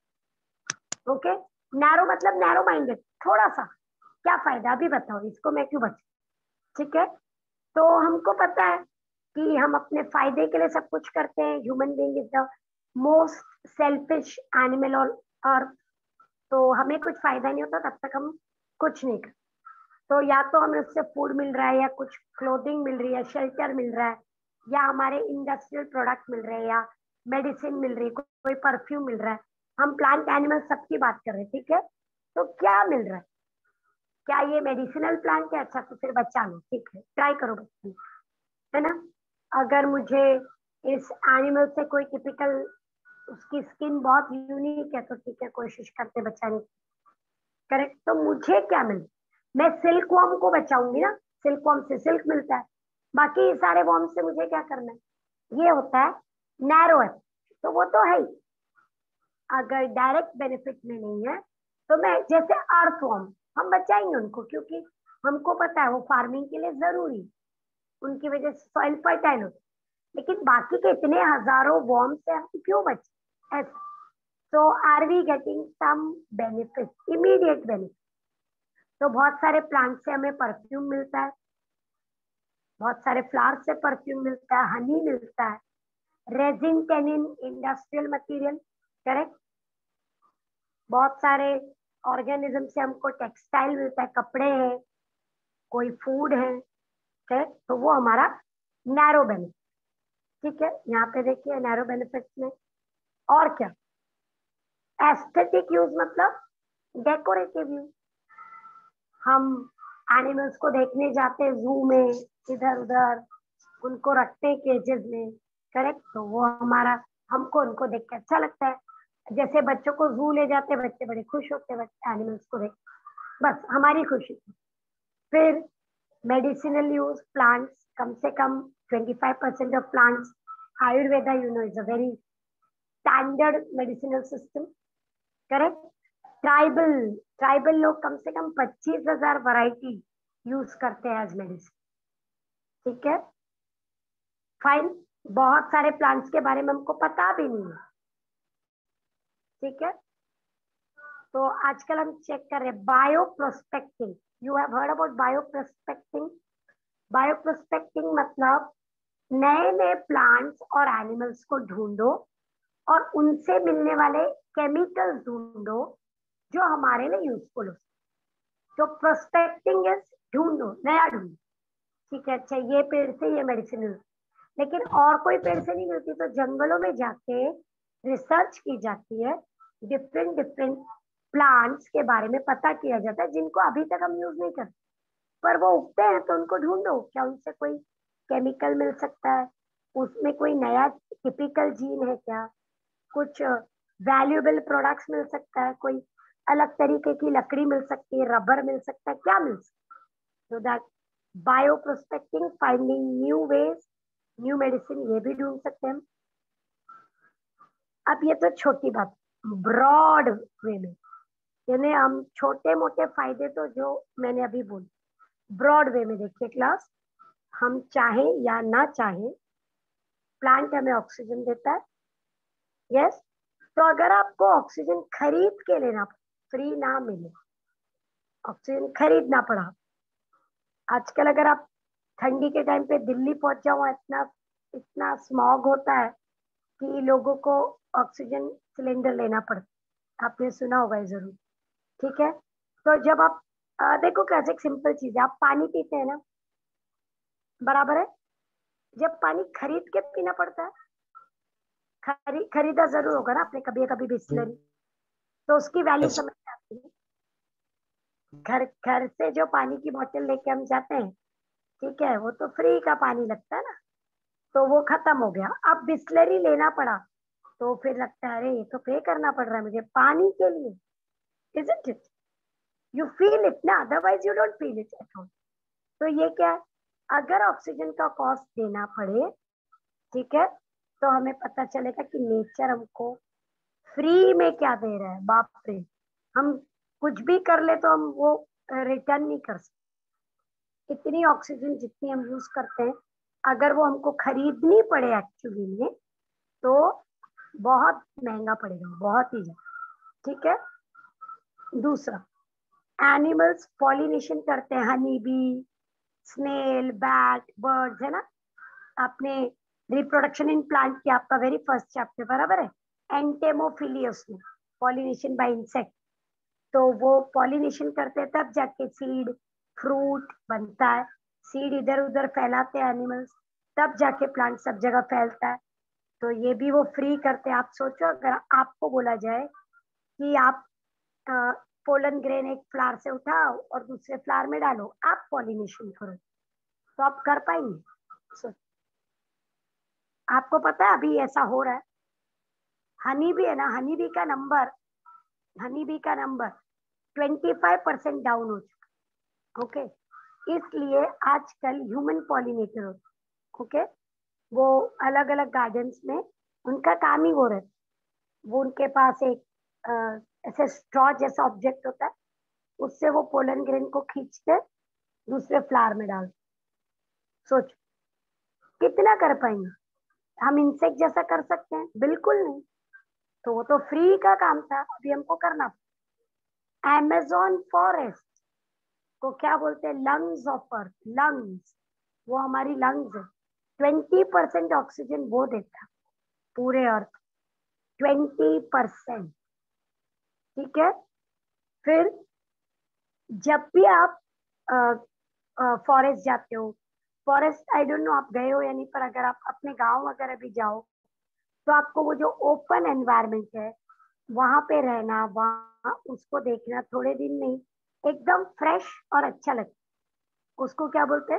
ओके, नैरो मतलब नैरो माइंडेड, थोड़ा सा क्या फायदा अभी बताओ, इसको मैं क्यों बचा, ठीक है। तो हमको पता है कि हम अपने फायदे के लिए सब कुछ करते हैं, human being is the most selfish animal on earth. तो हमें कुछ फायदा नहीं होता तब तक हम कुछ नहीं करते। तो या तो हमें उससे फूड मिल रहा है, या कुछ क्लोथिंग मिल रही है, शेल्टर मिल रहा है, या हमारे इंडस्ट्रियल प्रोडक्ट मिल रहे हैं, या मेडिसिन मिल रही है, कोई परफ्यूम मिल रहा है। हम प्लांट एनिमल सबकी बात कर रहे हैं, ठीक है। तो क्या मिल रहा है, क्या ये मेडिसिनल प्लांट है, अच्छा तो फिर बचा लो, ठीक है, ट्राई करो बच्चे, है ना। अगर मुझे इस एनिमल से कोई टिपिकल, उसकी स्किन बहुत यूनिक है, तो ठीक है, कोशिश करते बचाने की, करेक्ट। तो मुझे क्या मिले, मैं सिल्क वॉर्म को बचाऊंगी ना, सिल्क वॉर्म से सिल्क मिलता है, बाकी सारे वॉर्म से मुझे क्या करना है, ये होता है नैरो है। तो वो तो है ही, अगर डायरेक्ट बेनिफिट में नहीं है तो मैं, जैसे अर्थ वॉर्म, हम बचाएंगे उनको क्योंकि हमको पता है वो फार्मिंग के लिए जरूरी, उनकी वजह से सॉइल फर्टाइल होती है। लेकिन बाकी के इतने हजारों वॉर्म से हम क्यों बचे ऐसा। तो are we getting some benefit, immediate benefit. तो बहुत सारे प्लांट से हमें परफ्यूम मिलता है, बहुत सारे फ्लावर से परफ्यूम मिलता है, हनी मिलता है, resin, tannin, industrial material, correct. बहुत सारे ऑर्गेनिज्म से हमको टेक्सटाइल मिलता है, कपड़े हैं, कोई फूड है, करेक्ट। तो वो हमारा नैरो बेनिफिट, ठीक है। यहाँ पे देखिए नैरो बेनिफिट में और क्या, एस्थेटिक यूज मतलब डेकोरेटिव यूज। हम एनिमल्स को देखने जाते हैं जू में, इधर उधर उनको रखते हैं केजेस में, करेक्ट। तो वो हमारा, हमको उनको देख के अच्छा लगता है। जैसे बच्चों को जू ले जाते हैं, बच्चे बड़े खुश होते हैं बच्चे एनिमल्स को देख, बस हमारी खुशी। फिर मेडिसिनल यूज, प्लांट्स, कम से कम twenty five percent of plants, Ayurveda you know is a very standard medicinal system, correct. Tribal, tribal लोग कम से कम पच्चीस हजार वैरायटी यूज करते हैं एज मेडिसिन, ठीक है, फाइन। बहुत सारे प्लांट्स के बारे में हमको पता भी नहीं है, ठीक है। तो आजकल हम चेक कर रहे हैं bio prospecting, you have heard about bio prospecting. Bio prospecting मतलब नए नए प्लांट्स और एनिमल्स को ढूंढो और उनसे मिलने वाले केमिकल्स ढूंढो जो हमारे लिए यूजफुल हो। तो प्रोस्पेक्टिंग इज ढूंढो, नया ढूंढो, ठीक है। अच्छा ये पेड़ से ये मेडिसिन, लेकिन और कोई पेड़ से नहीं मिलती, तो जंगलों में जाके रिसर्च की जाती है, डिफरेंट डिफरेंट प्लांट्स के बारे में पता किया जाता है जिनको अभी तक हम यूज नहीं करते, पर वो उगते हैं तो उनको ढूंढो, क्या उनसे कोई केमिकल मिल सकता है, उसमें कोई नया टिपिकल जीन है क्या, कुछ वैल्यूएबल प्रोडक्ट्स मिल सकता है, कोई अलग तरीके की लकड़ी मिल सकती है, रबर मिल सकता है, क्या मिल सकता है। so that bio prospecting, finding new ways, new medicine, ये भी ढूंढ सकते हैं हम। अब ये तो छोटी बात, ब्रॉड वे में, यानी हम छोटे मोटे फायदे तो जो मैंने अभी बोले, ब्रॉड वे में देखिए क्लास, हम चाहे या ना चाहे प्लांट हमें ऑक्सीजन देता है, यस। तो अगर आपको ऑक्सीजन खरीद के लेना, फ्री ना मिले, ऑक्सीजन खरीदना पड़ा, आजकल अगर आप ठंडी के टाइम पे दिल्ली पहुंच जाओ, इतना इतना स्मॉग होता है कि लोगों को ऑक्सीजन सिलेंडर लेना पड़ता है, आपने सुना होगा ये जरूर, ठीक है। तो जब आप आ, देखो कैसे एक सिंपल चीज है, आप पानी पीते हैं ना, बराबर है, जब पानी खरीद के पीना पड़ता है, खरी, खरीदा जरूर होगा ना आपने कभी कभी बिस्लरी, तो उसकी वैल्यू समझ में आती है। घर घर से जो पानी की बोतल लेके हम जाते हैं, ठीक है, वो तो फ्री का पानी लगता है ना, तो वो खत्म हो गया, अब बिस्लरी लेना पड़ा, तो फिर लगता है अरे ये तो पे करना पड़ रहा है मुझे पानी के लिए, isn't it? You feel it ना, otherwise you don't feel it at all। तो ये क्या है, अगर ऑक्सीजन का कॉस्ट देना पड़े, ठीक है, तो हमें पता चलेगा कि नेचर हमको फ्री में क्या दे रहा है। बाप रे, हम कुछ भी कर ले तो हम वो रिटर्न नहीं कर सकते। इतनी ऑक्सीजन जितनी हम यूज करते हैं, अगर वो हमको खरीदनी पड़े एक्चुअली में, तो बहुत महंगा पड़ेगा, बहुत ही ज्यादा। ठीक है। दूसरा, एनिमल्स पॉलिनेशन करते हैं, honey bee, snail, bat, birds, है ना। आपने रिप्रोडक्शन इन प्लांट की आपका वेरी फर्स्ट चैप्टर, बराबर है, एंटेमोफिली उसमें, पॉलिनेशन बाय इंसेक्ट। तो वो पॉलिनेशन करते हैं तब जाके सीड फ्रूट बनता है। सीड इधर उधर फैलाते हैं एनिमल्स, तब जाके प्लांट सब जगह फैलता है। तो ये भी वो फ्री करते हैं। आप सोचो, अगर आपको बोला जाए कि आप पोलन ग्रेन एक फ्लावर से उठाओ और दूसरे फ्लावर में डालो, आप पॉलिनेशन करो, तो आप कर पाएंगे? सोचो। आपको पता है अभी ऐसा हो रहा है। हनी भी है ना, हनी बी का नंबर हनी बी का number twenty five percent down हो चुका। ओके, इसलिए आजकल ह्यूमन पॉलिनेटर होते। ओके, वो अलग अलग गार्डन्स में उनका काम ही वो रहता। वो उनके पास एक अ, ऐसे स्ट्रॉ जैसा ऑब्जेक्ट होता है, उससे वो पोलन ग्रेन को खींचते दूसरे फ्लावर में डालते। सोच, कितना कर पाएंगे? हम इंसेक्ट जैसा कर सकते हैं? बिल्कुल नहीं। तो वो तो फ्री का काम था, अभी हमको करना। अमेज़न फॉरेस्ट को क्या बोलते हैं? Lungs of earth. लंग्स, वो हमारी लंग्स है। ट्वेंटी परसेंट ऑक्सीजन वो देता है पूरे अर्थ, ट्वेंटी परसेंट। ठीक है। फिर जब भी आप फॉरेस्ट जाते हो, फॉरेस्ट आई डोंट नो आप गए हो या नहीं, पर अगर आप अपने गांव वगैरह भी जाओ, तो आपको वो जो ओपन एनवायरनमेंट है, वहां पे रहना, वहां उसको देखना, थोड़े दिन नहीं, एकदम फ्रेश और अच्छा लगता है। उसको क्या बोलते हैं?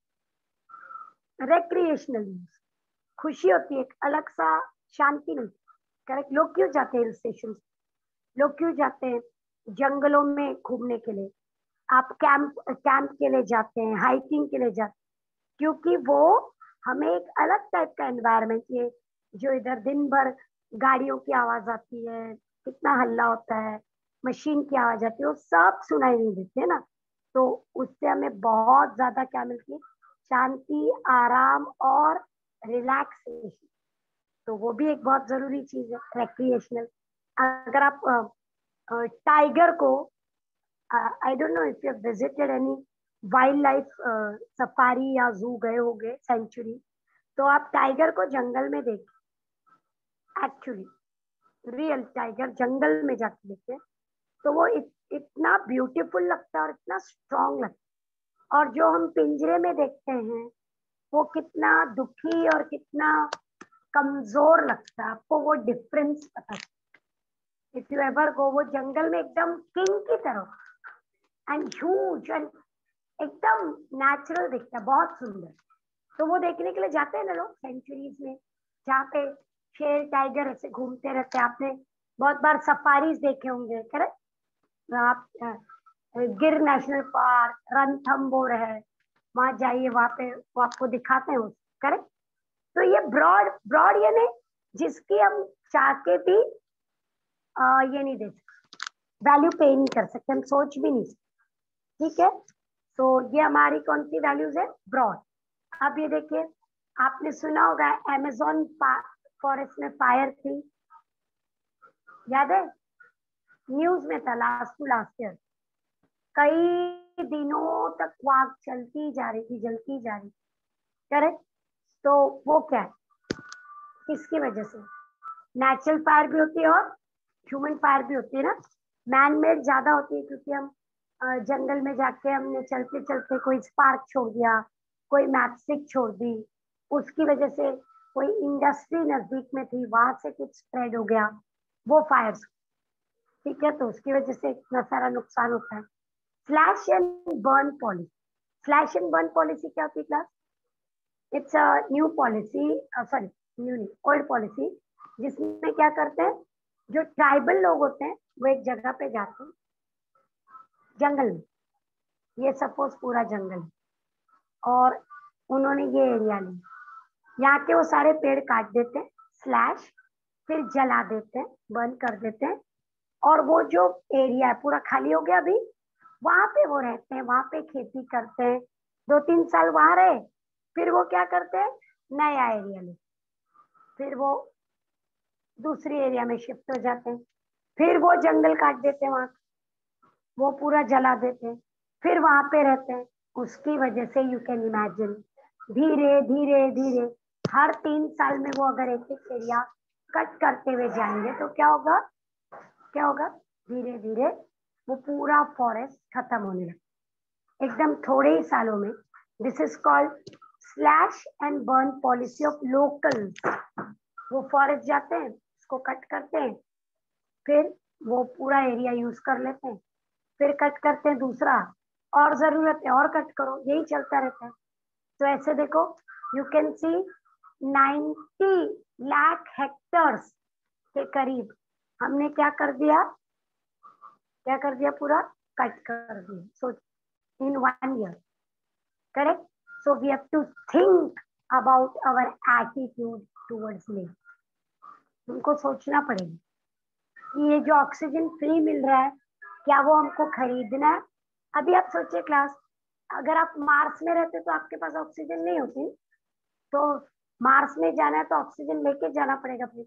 Recreational use. खुशी होती है, एक अलग सा शांति मिलती है। करेक्ट। लोग क्यों जाते हैं हिल स्टेशन? लोग क्यों जाते हैं जंगलों में घूमने के लिए? आप कैंप कैंप के लिए जाते हैं, हाइकिंग के लिए जाते हैं, क्योंकि वो हमें एक अलग टाइप का एनवायरनमेंट, ये जो इधर दिन भर गाड़ियों की आवाज आती है, कितना हल्ला होता है, मशीन की आवाज आती है, वो सब सुनाई नहीं देती है ना। तो उससे हमें बहुत ज्यादा क्या मिलती है? शांति, आराम और रिलैक्सेशन। तो वो भी एक बहुत जरूरी चीज है, रिक्रिएशनल। अगर आप टाइगर को, I don't know if you have visited any wildlife safari या जू गए होंगे, सेंचुरी, तो आप टाइगर को जंगल में देखें, एक्चुअली रियल टाइगर जंगल में जाके देखें, तो वो इत, इतना ब्यूटीफुल लगता है और इतना स्ट्रांग लगता है। और जो हम पिंजरे में देखते हैं, वो कितना दुखी और कितना कमजोर लगता है। आपको वो डिफरेंस पता है? इफ यू एवर गो, वो जंगल में एकदम किंग की तरह एंड ह्यूज एंड एकदम नेचुरल दिखता है, बहुत सुंदर। तो वो देखने के लिए जाते हैं ना लोग सेंचुरीज में, जहाँ पे शेर टाइगर ऐसे घूमते रहते हैं। आपने बहुत बार सफारीज देखे होंगे, करेक्ट। आप अ, गिर नेशनल पार्क, रणथंबोर है, वहां जाइए, वहां पे वो आपको दिखाते हैं, करेक्ट। तो ये ब्रॉड ब्रॉड यानी जिसकी हम चाह के भी आ, ये नहीं दे सकते, वैल्यू पे नहीं कर सकते, हम सोच भी नहीं सकते। ठीक है। तो ये हमारी कौन सी वैल्यूज है? ब्रॉड। अब ये देखिए, आपने सुना होगा अमेज़न फॉरेस्ट में फायर थी, याद है? न्यूज में था लास्ट टू लास्ट ईयर। कई दिनों तक आग चलती जा रही थी, जलती जा रही थी, करेक्ट। तो वो क्या है? किसकी वजह से? नेचुरल फायर भी होती है और ह्यूमन फायर भी होती है ना। मैन मेड ज्यादा होती है, क्योंकि हम अ, जंगल में जाके हमने चलते चलते कोई स्पार्क छोड़ दिया, कोई मैपस्टिक छोड़ दी, उसकी वजह से कोई इंडस्ट्री नजदीक में थी, वहां से कुछ स्प्रेड हो गया, वो फायर्स। ठीक है। तो उसकी वजह से इतना सारा नुकसान होता है। Slash and burn policy. Slash and burn policy क्या होती है class? It's a new policy, sorry new नहीं, ओल्ड पॉलिसी, जिसमें क्या करते हैं, जो ट्राइबल लोग होते हैं वो एक जगह पे जाते हैं जंगल में, ये सपोज पूरा जंगल है, और उन्होंने ये एरिया लिया, यहाँ के वो सारे पेड़ काट देते हैं, स्लैश, फिर जला देते हैं, बर्न कर देते हैं, और वो जो एरिया है पूरा खाली हो गया। अभी वहां पे वो रहते हैं, वहां पे खेती करते हैं, दो तीन साल वहां रहे, फिर वो क्या करते हैं, नया एरिया ले, फिर वो दूसरी एरिया में शिफ्ट हो जाते हैं, फिर वो जंगल काट देते हैं, वहां वो पूरा जला देते हैं, फिर वहां पे रहते हैं। उसकी वजह से यू कैन इमेजिन, धीरे धीरे धीरे हर तीन साल में वो अगर एक एक एरिया कट करते हुए जाएंगे तो क्या होगा, क्या होगा, धीरे धीरे वो पूरा फॉरेस्ट खत्म होने लगा एकदम थोड़े ही सालों में। This is called slash and burn policy of local. वो फॉरेस्ट जाते हैं, उसको कट करते हैं, फिर वो पूरा एरिया यूज कर लेते हैं, फिर कट करते हैं दूसरा, और जरूरत है और कट करो, यही चलता रहता है। तो ऐसे देखो, you can see ninety lakh hectares के करीब हमने क्या कर दिया, क्या कर दिया, पूरा कट कर दिया। So in one year, correct. So we have to think about our attitude towards nature. तुमको सोचना पड़ेगा कि ये जो ऑक्सीजन फ्री मिल रहा है, क्या वो हमको खरीदना है? अभी आप सोचिए क्लास, अगर आप मार्स में रहते तो आपके पास ऑक्सीजन नहीं होती, तो मार्स में जाना है तो ऑक्सीजन लेके जाना पड़ेगा फिर।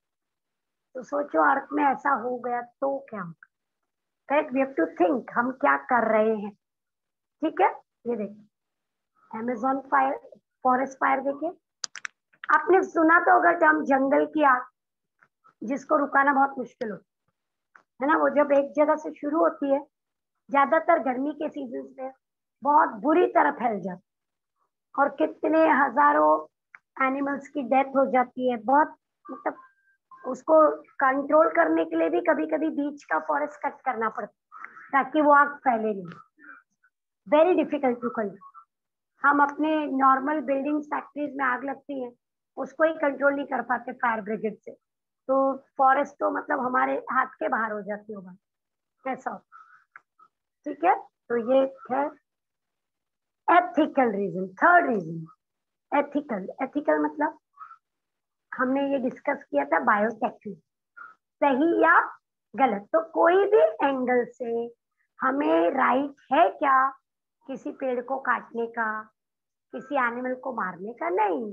तो सोचो अर्थ में ऐसा हो गया तो क्या होगा, correct. We have to think हम क्या कर रहे हैं, ठीक है। ये देखिए अमेजोन फायर, फॉरेस्ट फायर, देखिए आपने सुना तो होगा टर्म जंगल की आग, जिसको रुकाना बहुत मुश्किल होता है ना। वो जब एक जगह से शुरू होती है, ज्यादातर गर्मी के सीजन में बहुत बुरी तरह फैल जाती है, और कितने हजारों एनिमल्स की डेथ हो जाती है। बहुत मतलब उसको कंट्रोल करने के लिए भी कभी कभी बीच का फॉरेस्ट कट करना पड़ता है ताकि वो आग फैले नहीं। Very difficult to control. हम अपने नॉर्मल बिल्डिंग फैक्ट्रीज में आग लगती है, उसको ही कंट्रोल नहीं कर पाते फायर ब्रिगेड से, तो फॉरेस्ट तो मतलब हमारे हाथ के बाहर हो जाती होगा, ऐसा, ठीक है। तो ये है ethical reason. Third reason ethical. Ethical मतलब हमने ये डिस्कस किया था बायोटेक्निक, सही या गलत। तो कोई भी एंगल से हमें राइट है क्या किसी पेड़ को काटने का, किसी एनिमल को मारने का? नहीं,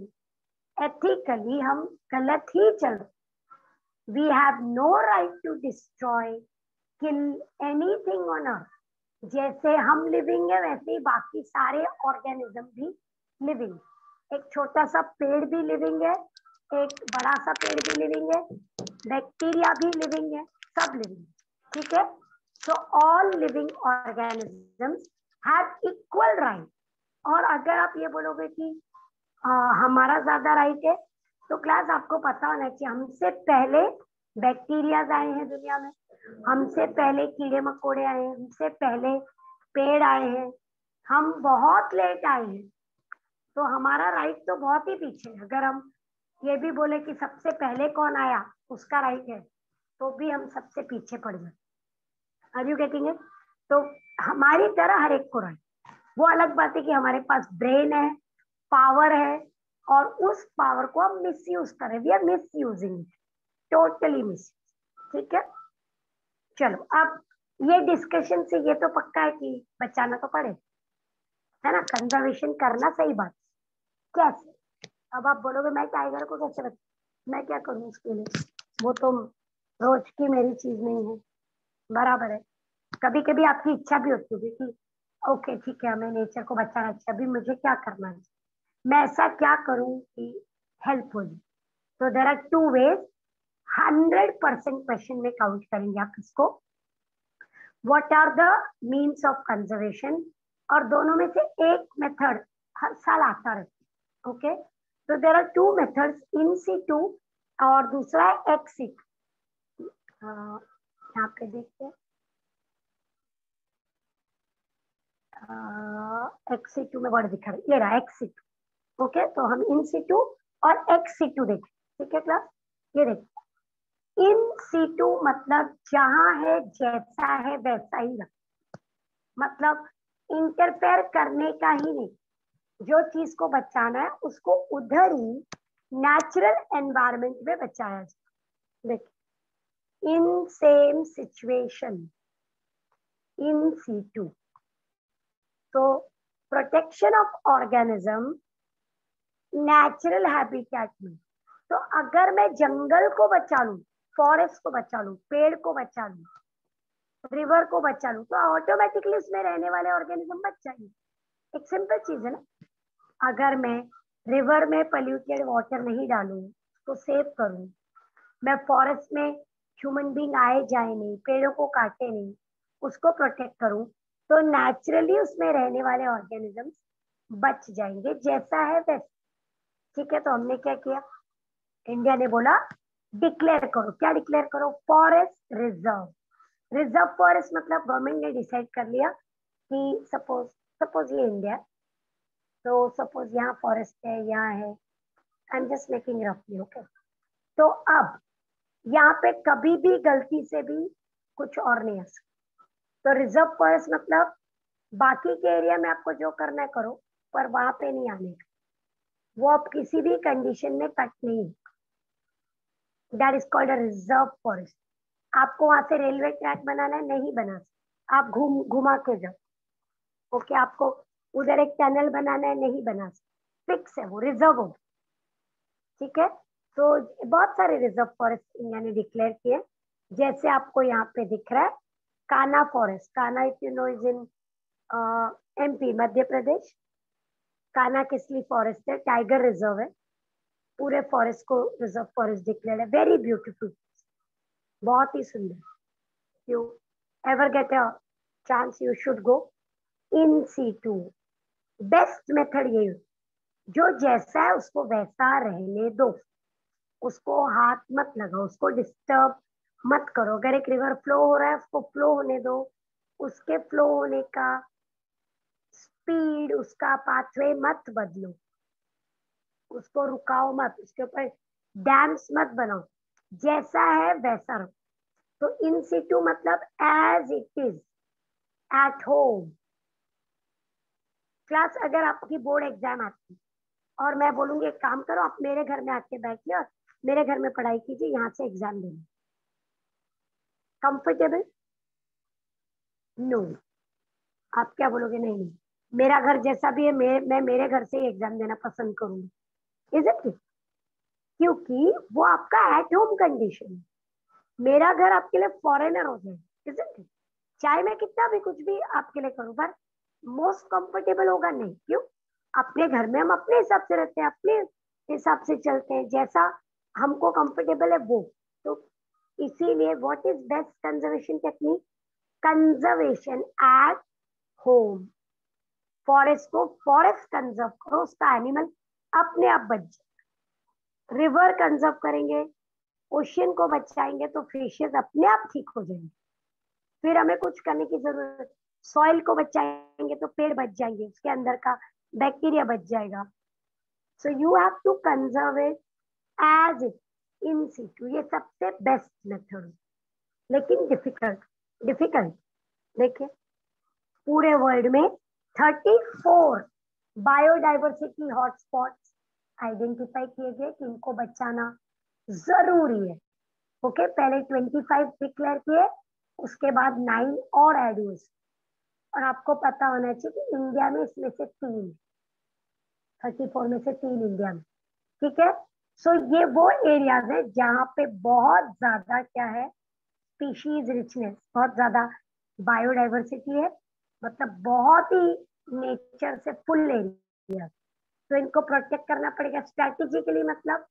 एथिकली हम गलत ही चल रहे। We have no right to destroy, kill anything on earth. जैसे हम लिविंग है वैसे ही बाकी सारे ऑर्गेनिज्म भी लिविंग। एक छोटा सा पेड़ भी लिविंग है, एक बड़ा सा पेड़ भी लिविंग है, बैक्टीरिया भी लिविंग है, सब लिविंग, ठीक है। So all living organisms have equal right. और अगर आप ये बोलोगे कि आ, हमारा ज्यादा राइट है, तो क्लास आपको पता होना चाहिए हमसे पहले बैक्टीरियाज आए हैं दुनिया में, हमसे पहले कीड़े मकोड़े आए हैं, हमसे पहले पेड़ आए हैं, हम बहुत लेट आए हैं। तो हमारा राइट तो बहुत ही पीछे है। अगर हम ये भी बोले कि सबसे पहले कौन आया उसका राइट है, तो भी हम सबसे पीछे पड़ जाए। Are you getting it? तो हमारी तरह हर एक को राइट। वो अलग बात है कि हमारे पास ब्रेन है, पावर है, और उस पावर को हम मिस यूज करें। We are misusing, totally miss, ठीक है। चलो अब ये डिस्कशन से ये तो पक्का है कि बचाना तो पड़े, है ना, कंजर्वेशन करना, सही बात। कैसे? अब आप बोलोगे मैं टाइगर को कैसे बचा, मैं क्या करूं उसके लिए, वो तो रोज की मेरी चीज नहीं है, बराबर है। कभी कभी आपकी इच्छा भी होती है कि ओके ठीक है हमें नेचर को बचाना चाहिए, अभी मुझे क्या करना है, मैं ऐसा क्या करूं कि हेल्प हो जाए। तो there are two ways, hundred percent question में काउंट करेंगे आप इसको, what are the means of conservation, और दोनों में से एक मेथड हर साल आता रहता है, ओके। तो there are two methods, in situ और दूसरा है एक्स सीटू। यहाँ पे देखते हैं, एक्स सीटू में वर्ड दिखा रहा है, ये रहा एक्स सीटू, ओके। तो हम इन सीटू और एक्स सीटू देखें, ठीक है क्लास। ये देखिए, इन सीटू मतलब जहां है जैसा है वैसा ही रख, मतलब इंटरफेयर करने का ही नहीं, जो चीज को बचाना है उसको उधर ही नेचुरल एनवायरमेंट में बचाया जाए। देखिए, in same situation, in situ. तो protection of organism natural habitat में। तो अगर मैं जंगल को बचा लूं, फॉरेस्ट को बचा लूं, पेड़ को बचा लूं, रिवर को बचा लूं, तो ऑटोमेटिकली उसमें रहने वाले ऑर्गेनिज्म बच जाएंगे। एक सिंपल चीज है ना। अगर मैं रिवर में पोल्यूटेड वाटर नहीं डालूं, तो सेव करूं, मैं फॉरेस्ट में ह्यूमन बींग आए जाए नहीं, पेड़ों को काटे नहीं, उसको प्रोटेक्ट करूं, तो नेचुरली उसमें रहने वाले ऑर्गेनिजम्स बच जाएंगे, जैसा है वैसा। ठीक है, तो हमने क्या किया, इंडिया ने बोला डिक्लेयर करो। क्या डिक्लेयर करो? Forest reserve. रिजर्व फॉरेस्ट मतलब गवर्नमेंट ने डिसाइड कर लिया कि सपोज सपोज ये इंडिया, तो सपोज यहाँ फॉरेस्ट है, यहाँ है, आई एम जस्ट मेकिंग रफली, ओके। तो अब यहाँ पे कभी भी गलती से भी कुछ और नहीं आ सकता। तो रिजर्व फॉरेस्ट मतलब बाकी के एरिया में आपको जो करना है करो, पर वहां पे नहीं आने का, वो अब किसी भी कंडीशन में कट नहीं। That is called a reserve forest. आपको वहां से रेलवे ट्रैक बनाना है, नहीं बना सकते, आप घूम घुमा के जाओ, ओके। आपको उधर एक टनल बनाना है, नहीं बना सकते, फिक्स है वो, रिजर्व हो। ठीक है, तो बहुत सारे रिजर्व फॉरेस्ट इंडिया ने डिक्लेयर किए, जैसे आपको यहाँ पे दिख रहा है Kanha forest. Kanha if you know is in MP, Madhya Pradesh. Kanha किस लिए फॉरेस्ट है? टाइगर रिजर्व है। पूरे फॉरेस्ट को रिजर्व फॉरेस्ट डिक्लेयर है। वेरी ब्यूटीफुल, बहुत ही सुंदर। You ever get a chance, you should go in situ. Best method ये, जो जैसा है उसको वैसा रहने दो, उसको हाथ मत लगाओ, उसको डिस्टर्ब मत करो। अगर एक रिवर फ्लो हो रहा है, उसको फ्लो होने दो, उसके फ्लो होने का स्पीड, उसका पाथवे मत बदलो, उसको रुकाओ मत, उसके ऊपर डैम्स मत बनाओ, जैसा है वैसा रहो। तो इन सिटू मतलब as it is, at home. Class, अगर आपकी बोर्ड एग्जाम आती और मैं बोलूंगी एक काम करो, आप मेरे घर में आके बैठिए और मेरे घर में पढ़ाई कीजिए, यहाँ से एग्जाम देना, कंफर्टेबल? नो। आप क्या बोलोगे? नहीं नहीं, मेरा घर जैसा भी है, मैं, मैं मेरे घर से ही एग्जाम देना पसंद करूंगी। Is it? क्योंकि वो आपका एट होम कंडीशन है। मेरा घर आपके लिए फॉरेनर हो जाए, इज इट? चाहे मैं कितना भी कुछ भी आपके लिए करूं, पर मोस्ट कंफर्टेबल होगा नहीं। क्यों? अपने घर में हम अपने हिसाब से रहते हैं, अपने हिसाब से चलते हैं, जैसा हमको कंफर्टेबल है वो। तो इसीलिए what is best conservation technique? Conservation at home. Forest को फॉरेस्ट कंजर्व करो, उसका एनिमल अपने आप बच जाए। रिवर कंजर्व करेंगे, ओशियन को बचाएंगे, तो फिशेस अपने आप ठीक हो जाएंगे, फिर हमें कुछ करने की जरूरत। सॉइल को बचाएंगे तो पेड़ बच जाएंगे, उसके अंदर का बैक्टीरिया बच जाएगा। So you have to conserve it as it, in situ. ये सबसे बेस्ट मेथड, लेकिन डिफिकल्ट। डिफिकल्ट देखिए, पूरे वर्ल्ड में चौंतीस बायोडाइवर्सिटी हॉटस्पॉट्स आइडेंटिफाई किए गए कि इनको बचाना जरूरी है। ओके, पहले पच्चीस डिक्लेयर किए, उसके बाद नाइन और ऐड हुए। और आपको पता होना चाहिए कि इंडिया में इसमें से तीन, चौंतीस में से तीन इंडिया में। ठीक है, सो ये वो एरियाज है जहां पे बहुत ज्यादा क्या है, स्पीशीज रिचनेस, बहुत ज्यादा बायोडाइवर्सिटी है, मतलब बहुत ही नेचर से फुल एरिया। तो इनको प्रोटेक्ट करना पड़ेगा स्ट्रेटेजिकली, मतलब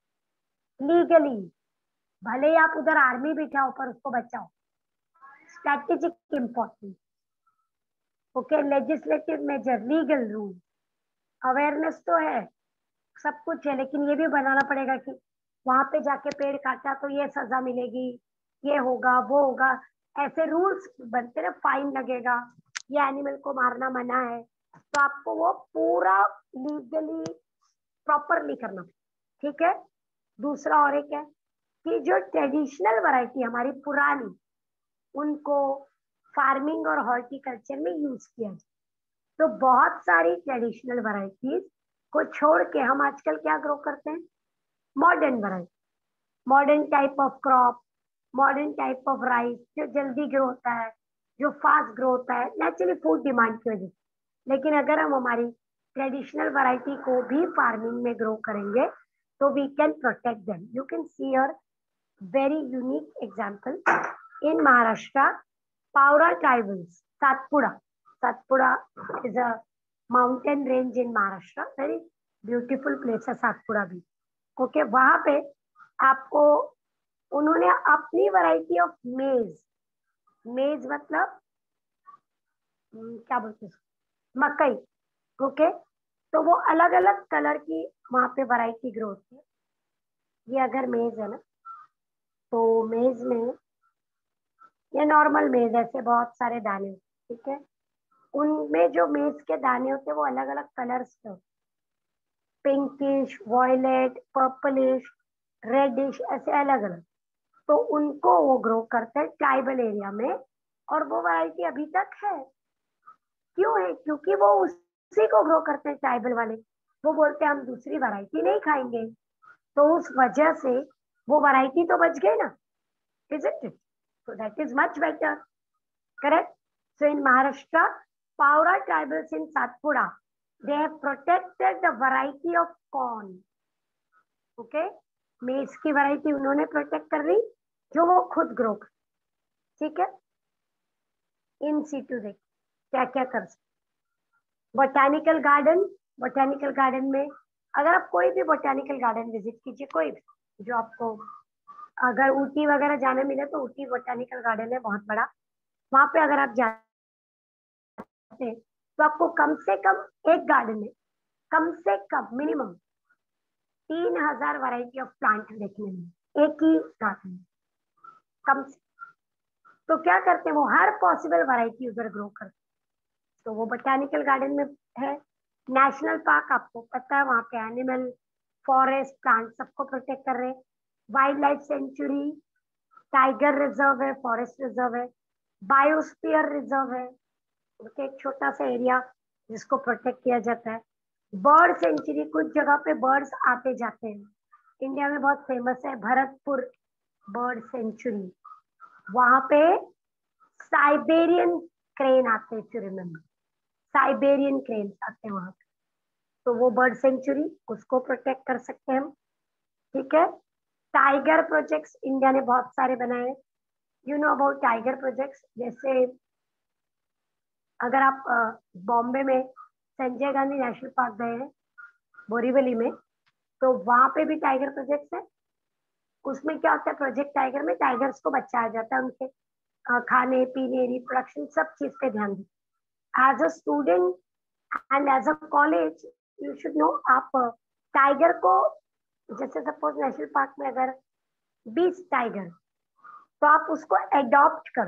लीगली। भले ही आप उधर आर्मी बिठाओ, पर उसको बचाओ। Strategic important, okay. Legislative measure, legal rule, awareness तो है, सब कुछ है, लेकिन ये भी बनाना पड़ेगा कि वहां पे जाके पेड़ काटा तो ये सजा मिलेगी, ये होगा, वो होगा, ऐसे रूल्स बनते ना, फाइन लगेगा, ये एनिमल को मारना मना है। तो आपको वो पूरा लीगली प्रॉपरली करना। ठीक है, दूसरा और एक है कि जो ट्रेडिशनल वैरायटी हमारी पुरानी, उनको फार्मिंग और हॉर्टिकल्चर में यूज किया जाए। तो बहुत सारी ट्रेडिशनल वैरायटीज को छोड़ के हम आजकल क्या ग्रो करते हैं, modern variety, modern type of crop, modern type of rice जो जल्दी ग्रो होता है, जो फास्ट ग्रो होता है नेचुरली फूड डिमांड की वजह से। लेकिन अगर हम हमारी ट्रेडिशनल वैरायटी को भी फार्मिंग में ग्रो करेंगे तो we can protect them. You can see your very unique example in Maharashtra, Pawara tribals, Satpura, Satpura is a mountain range in Maharashtra, very beautiful place है सातपुड़ा भी। ओके okay, वहां पे आपको उन्होंने अपनी वैरायटी ऑफ मेज, मेज मतलब क्या बोलते हैं, मकई। ओके, तो वो अलग अलग कलर की वहां पे वैरायटी ग्रो होती है। ये अगर मेज है ना, तो मेज में ये नॉर्मल मेज ऐसे बहुत सारे दाने, ठीक है, उनमें जो मेज के दाने होते हैं वो अलग अलग कलर्स के होते, पिंकिश, वॉयलेट, पर्पलिश, रेडिश, ऐसे अलग अलग। तो उनको वो ग्रो करते हैं ट्राइबल एरिया में, और वो वैरायटी अभी तक है। क्यों है? क्योंकि वो उसी को ग्रो करते हैं ट्राइबल वाले। वो बोलते हैं हम दूसरी वैरायटी नहीं खाएंगे, तो उस वजह से वो वैरायटी तो बच गई ना, isn't it? So that is much better, correct? So in Maharashtra, Paura tribals in Satpura, they have protected the variety of corn. Okay? मेज की वैरायटी उन्होंने प्रोटेक्ट कर ली जो वो खुद ग्रो कर, ठीक है। इन सीटू देख क्या क्या कर सकते। बोटानिकल गार्डन, बोटानिकल गार्डन में अगर आप कोई भी बोटानिकल गार्डन विजिट कीजिए, कोई भी जो आपको, अगर ऊटी वगैरह जाने मिले तो ऊटी बोटानिकल गार्डन है बहुत बड़ा, वहां पे अगर आप जाते हैं तो आपको कम से कम एक गार्डन में कम से कम मिनिमम तीन हजार वैरायटी ऑफ प्लांट देखने में, एक ही गार्डन में कम से। तो क्या करते हैं वो हर पॉसिबल वैरायटी उधर ग्रो करते, तो वो बोटानिकल गार्डन में है। नेशनल पार्क आपको पता है, वहां पे एनिमल, फॉरेस्ट, प्लांट सबको प्रोटेक्ट कर रहे हैं। Wild life sanctuary, tiger reserve है, फॉरेस्ट रिजर्व है, बायोस्फीयर रिजर्व है, उसके एक छोटा सा एरिया जिसको प्रोटेक्ट किया जाता है। बर्ड सेंचुरी, कुछ जगह पे बर्ड्स आते जाते हैं, इंडिया में बहुत फेमस है भरतपुर बर्ड सेंचुरी, वहां पे साइबेरियन क्रेन आते हैं, रिमेम्बर साइबेरियन क्रेन आते हैं वहां पे, तो वो बर्ड सेंचुरी उसको प्रोटेक्ट कर सकते हैं हम, ठीक है। टाइगर प्रोजेक्ट्स इंडिया ने बहुत सारे बनाए, you know about tiger projects. जैसे अगर आप बॉम्बे में संजय गांधी नेशनल पार्क गए हैं बोरीवली में, तो वहां पे भी टाइगर प्रोजेक्ट्स है। उसमें क्या होता है, प्रोजेक्ट टाइगर में टाइगर्स को बचाया जाता है, उनके खाने पीने रिप्रोडक्शन सब चीज पे ध्यान दें। As a student and as a college you should know, आप टाइगर को, जैसे सपोज नेशनल पार्क में अगर बीस टाइगर, तो आप उसको एडॉप्ट कर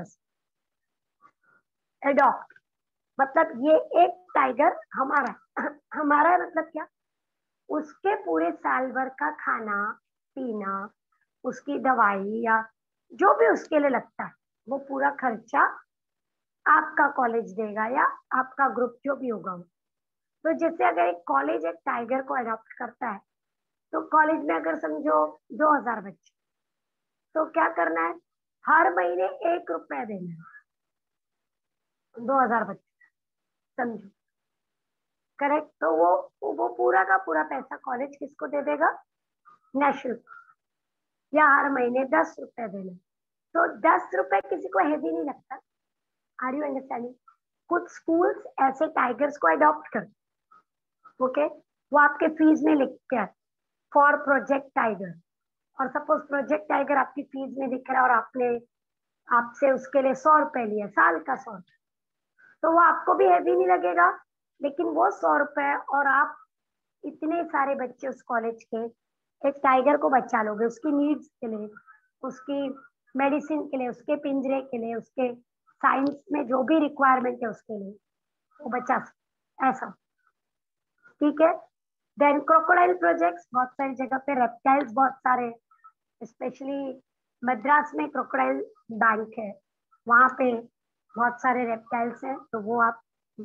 सकते। एडॉप्ट मतलब ये एक टाइगर हमारा हमारा मतलब क्या, उसके पूरे साल भर का खाना पीना, उसकी दवाई या जो भी उसके लिए लगता है वो पूरा खर्चा आपका कॉलेज देगा या आपका ग्रुप जो भी होगा। तो जैसे अगर एक कॉलेज एक टाइगर को अडॉप्ट करता है, तो कॉलेज में अगर समझो दो हजार बच्चे, तो क्या करना है, हर महीने एक रुपया देना है, दो हजार बच्चे, समझो, करेक्ट। तो वो वो पूरा का पूरा पैसा कॉलेज किसको दे देगा, नेशनल, या हर महीने दस रुपए देना। तो दस रुपए किसी को हैवी नहीं लगता, आर यू अंडरस्टैंडिंग। कुछ स्कूल्स ऐसे टाइगर्स को अडॉप्ट कर, ओके, वो आपके फीस में लिख के आते फॉर प्रोजेक्ट टाइगर, और सपोज प्रोजेक्ट टाइगर आपकी फीस में दिख रहा है और आपने आपसे उसके लिए सौ रुपए लिया, साल का सौ, तो वो आपको भी हैवी नहीं लगेगा, लेकिन वो सौ रुपए और आप इतने सारे बच्चे उस कॉलेज के एक टाइगर को बचा लोगे, उसकी नीड्स के लिए, उसकी मेडिसिन के लिए, उसके पिंजरे के लिए, उसके साइंस में जो भी रिक्वायरमेंट है उसके लिए वो बचा सकते, ऐसा, ठीक है। देन क्रोकोडाइल प्रोजेक्ट्स, बहुत सारी जगह पे रेप्टाइल्स बहुत सारे, स्पेशली मद्रास में क्रोकोडाइल बैंक है, वहां पे बहुत सारे रेप्टाइल्स हैं, तो वो आप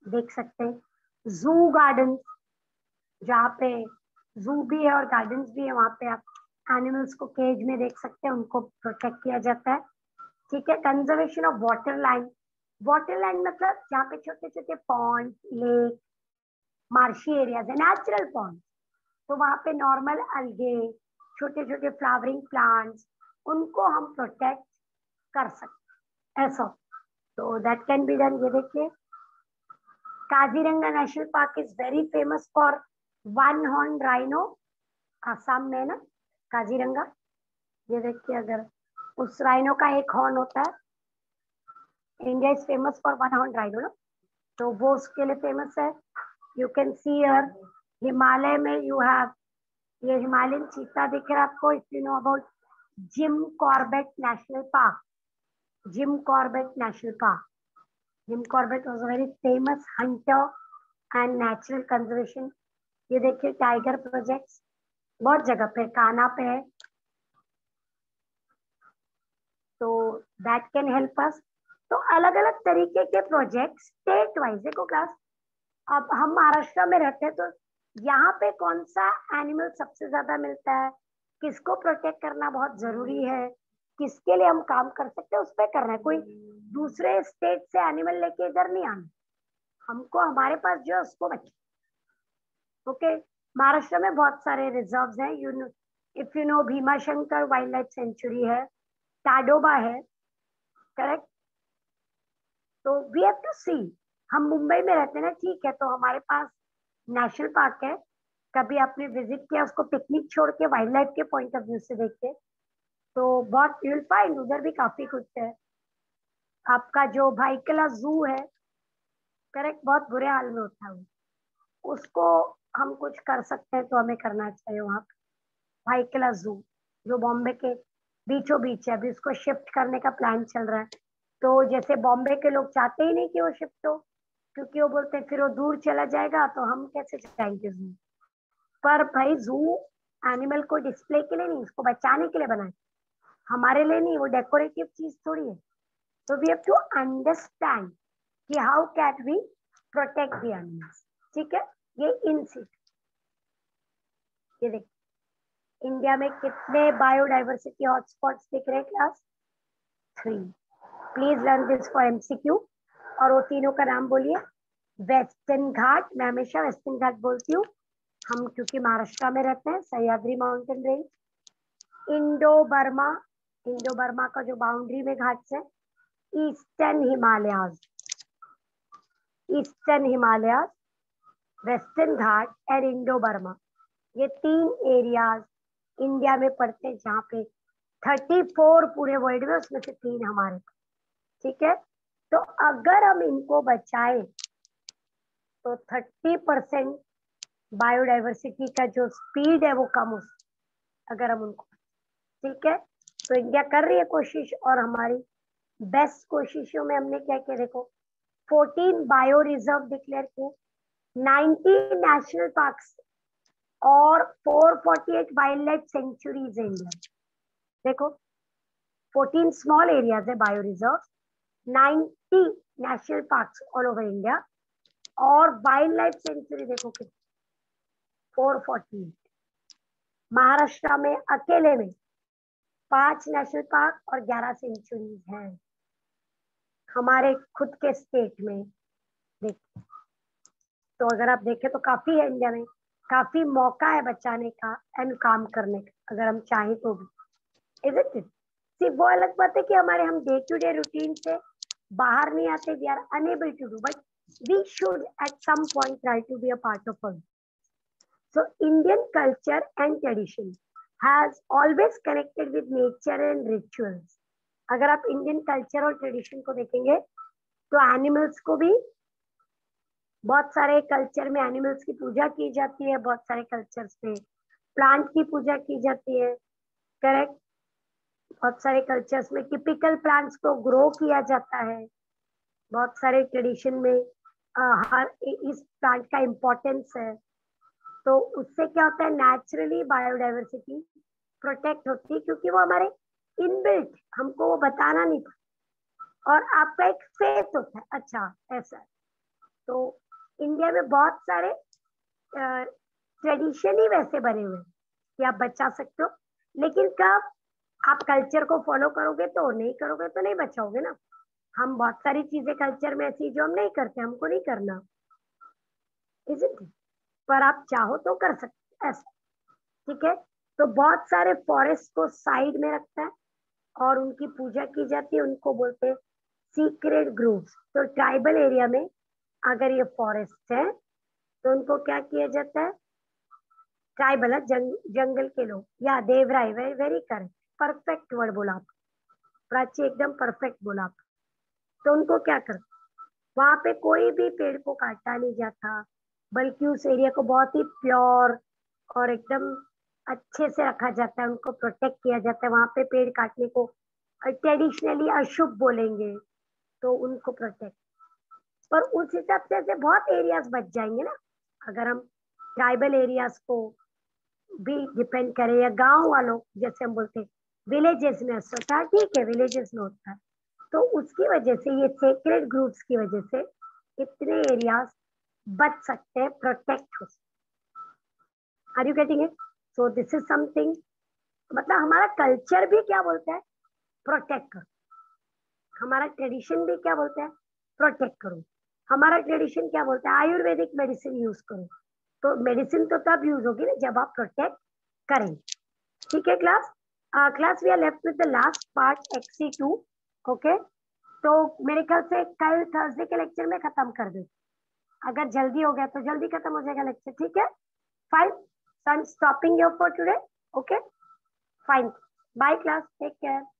देख सकते हैं। जू गार्डन, जहाँ पे जू भी है और गार्डन्स भी है, वहां पे आप एनिमल्स को केज में देख सकते हैं, उनको प्रोटेक्ट किया जाता है। ठीक है। Conservation of water line, water line मतलब जहाँ पे छोटे छोटे पॉन्ड, लेक, मार्शी एरियाज है, नेचुरल पॉन्ड, तो वहां पे नॉर्मल अलगे, छोटे छोटे फ्लावरिंग प्लांट्स, उनको हम प्रोटेक्ट कर सकते हैं, ऐसा। तो दैट कैन बी डन। ये देखिए, Kaziranga national park is very famous for one horn rhino, Assam में ना काजीरंगा। ये देखिए, अगर उस राइनो का एक हॉर्न होता है, India is famous for one horn rhino ना, तो वो उसके लिए फेमस है। You can see here, Himalaya में यू हैव, ये हिमालयन चीता दिख रहा है आपको, if you know about Jim Corbett national park, Jim Corbett national park. Jim Corbett was a very famous hunter and natural conservation. ये देखिए, टाइगर प्रोजेक्ट्स बहुत जगह पे, कान्हा पे है, तो दैट कैन हेल्प अस। तो अलग अलग तरीके के प्रोजेक्ट स्टेट वाइज, देखो क्लास, अब हम महाराष्ट्र में रहते हैं, तो यहाँ पे कौन सा एनिमल सबसे ज्यादा मिलता है, किसको प्रोटेक्ट करना बहुत जरूरी है, किसके लिए हम काम कर सकते हैं, उस पर करना है। कोई दूसरे स्टेट से एनिमल लेके इधर नहीं आना, हमको हमारे पास जो है उसको बचे। ओके। महाराष्ट्र में बहुत सारे रिजर्व्स हैं, you know, if you know Bhimashankar wild life sanctuary है, ताडोबा है, करेक्ट। तो वी हैव टू सी, हम मुंबई में रहते हैं ना, ठीक है, तो हमारे पास नेशनल पार्क है, कभी आपने विजिट किया उसको, पिकनिक छोड़ के वाइल्ड लाइफ के पॉइंट ऑफ व्यू से देखते, तो बहुत यू विल फाइंड उधर भी काफी कुछ है। आपका जो भाईकला जू है, करेक्ट, बहुत बुरे हाल में होता है, उसको हम कुछ कर सकते हैं तो हमें करना चाहिए वहाँ पे। भाईकला जू जो बॉम्बे के बीचों बीच है, अभी उसको शिफ्ट करने का प्लान चल रहा है, तो जैसे बॉम्बे के लोग चाहते ही नहीं कि वो शिफ्ट हो, क्योंकि वो बोलते हैं फिर वो दूर चला जाएगा, तो हम कैसे जाएंगे जू। पर भाई जू एनिमल को डिस्प्ले के लिए नहीं, उसको बचाने के लिए बनाए, हमारे लिए नहीं, वो डेकोरेटिव चीज थोड़ी है। तो वी हैव टू अंडरस्टैंड कि how can we protect the animals. ठीक है। ये इन सीट, ये देख, इंडिया में कितने बायोडाइवर्सिटी हॉटस्पॉट्स दिख रहे हैं class? Three. Please learn this for MCQ. और वो तीनों का नाम बोलिए। वेस्टर्न घाट, मैं हमेशा वेस्टर्न घाट बोलती हूँ, हम क्योंकि महाराष्ट्र में रहते हैं, Sahyadri mountain range. Indo Burma, Indo Burma का जो बाउंड्री में घाट्स है, eastern Himalayas, eastern Himalayas, western Ghat and Indo Burma, ये तीन एरियाज इंडिया में पड़ते हैं, जहाँ पे चौंतीस पूरे वर्ल्ड में, उसमें से तीन हमारे। ठीक है। तो अगर हम इनको बचाएं तो तीस परसेंट बायोडाइवर्सिटी का जो स्पीड है वो कम हो, अगर हम उनको, ठीक है। तो इंडिया कर रही है कोशिश, और हमारी बेस्ट कोशिशों में हमने क्या किया, देखो, चौदह बायो रिजर्व डिक्लेयर किए, नब्बे नेशनल पार्क्स और चार सौ अड़तालीस वाइल्ड लाइफ सेंचुरीज है इंडिया। देखो, चौदह स्मॉल एरियाज है बायो रिजर्व, नब्बे national parks all over India, और वाइल्ड लाइफ सेंचुरी देखो कितनी, चार सौ अड़तालीस। महाराष्ट्र में अकेले में पांच नेशनल पार्क और ग्यारह सेंचुरीज हैं हमारे खुद के स्टेट में। देखिए, तो अगर आप देखें तो काफी है इंडिया में, काफी मौका है बचाने का एंड काम करने का, अगर हम चाहें तो भी। Is it? सिर्फ वो अलग बात है कि हमारे हम डे टू डे रूटीन से बाहर नहीं आते, we are unable to do, but we should at some point try to be a part of us. So Indian culture and tradition has always connected with nature and rituals. अगर आप Indian culture और tradition को देखेंगे तो animals को भी, बहुत सारे कल्चर में एनिमल्स की पूजा की जाती है, बहुत सारे कल्चर्स में प्लांट की पूजा की जाती है, करेक्ट। बहुत सारे कल्चर्स में टिपिकल प्लांट्स को ग्रो किया जाता है, बहुत सारे ट्रेडिशन में आ, हर इस प्लांट का इम्पोर्टेंस है। तो उससे क्या होता है, नेचुरली बायोडाइवर्सिटी प्रोटेक्ट होती है, क्योंकि वो हमारे इनबिल्ट, हमको वो बताना नहीं पड़ता, और आपका एक फेथ होता है, अच्छा ऐसा है। तो इंडिया में बहुत सारे ट्रेडिशन ही वैसे बने हुए हैं कि आप बचा सकते हो, लेकिन कब आप कल्चर को फॉलो करोगे तो, नहीं करोगे तो नहीं बचाओगे ना। हम बहुत सारी चीजें कल्चर में ऐसी जो हम नहीं करते, हमको नहीं करना, इज़न्ट इट? पर आप चाहो तो कर सकते ऐसा, ठीक है। तो बहुत सारे फॉरेस्ट को साइड में रखता है और उनकी पूजा की जाती है, उनको बोलते हैं सीक्रेट ग्रुप्स। तो ट्राइबल एरिया में अगर ये फॉरेस्ट है तो उनको क्या किया जाता है, ट्राइबल है, जंग, जंगल के लोग, या देवराय, very very correct, perfect word बोला आप प्राची, एकदम परफेक्ट बोला आप। तो उनको क्या कर, वहां पे कोई भी पेड़ को काटा नहीं जाता, बल्कि उस एरिया को बहुत ही प्योर और एकदम अच्छे से रखा जाता है, उनको प्रोटेक्ट किया जाता है। वहां पे पेड़ काटने को ट्रेडिशनली अशुभ बोलेंगे, तो उनको प्रोटेक्ट, पर उस हिसाब से ऐसे बहुत एरियाज बच जाएंगे ना अगर हम ट्राइबल एरियाज को भी डिपेंड करें, या गांव वालों जैसे हम बोलते हैं विलेजेस में ऐसा होता है, ठीक है विलेजेस में होता है, तो उसकी वजह से ये सेक्रेट ग्रुप्स की वजह से इतने एरियाज बच सकते हैं, प्रोटेक्ट हो सकते। Are you getting it? So this is something, मतलब हमारा कल्चर भी क्या बोलता है, प्रोटेक्ट करो। हमारा ट्रेडिशन भी क्या बोलता है, प्रोटेक्ट करो। हमारा ट्रेडिशन क्या बोलता है, आयुर्वेदिक मेडिसिन यूज करो। तो मेडिसिन तो तब यूज होगी ना जब आप प्रोटेक्ट करेंगे, ठीक है class. Class we are left with the last part ex situ, okay. तो मेरे ख्याल से कल थर्सडे के लेक्चर में खत्म कर दे, अगर जल्दी हो गया तो जल्दी खत्म हो जाएगा लेक्चर, ठीक है। Fine, so I am stopping your for today, okay fine, bye class, take care.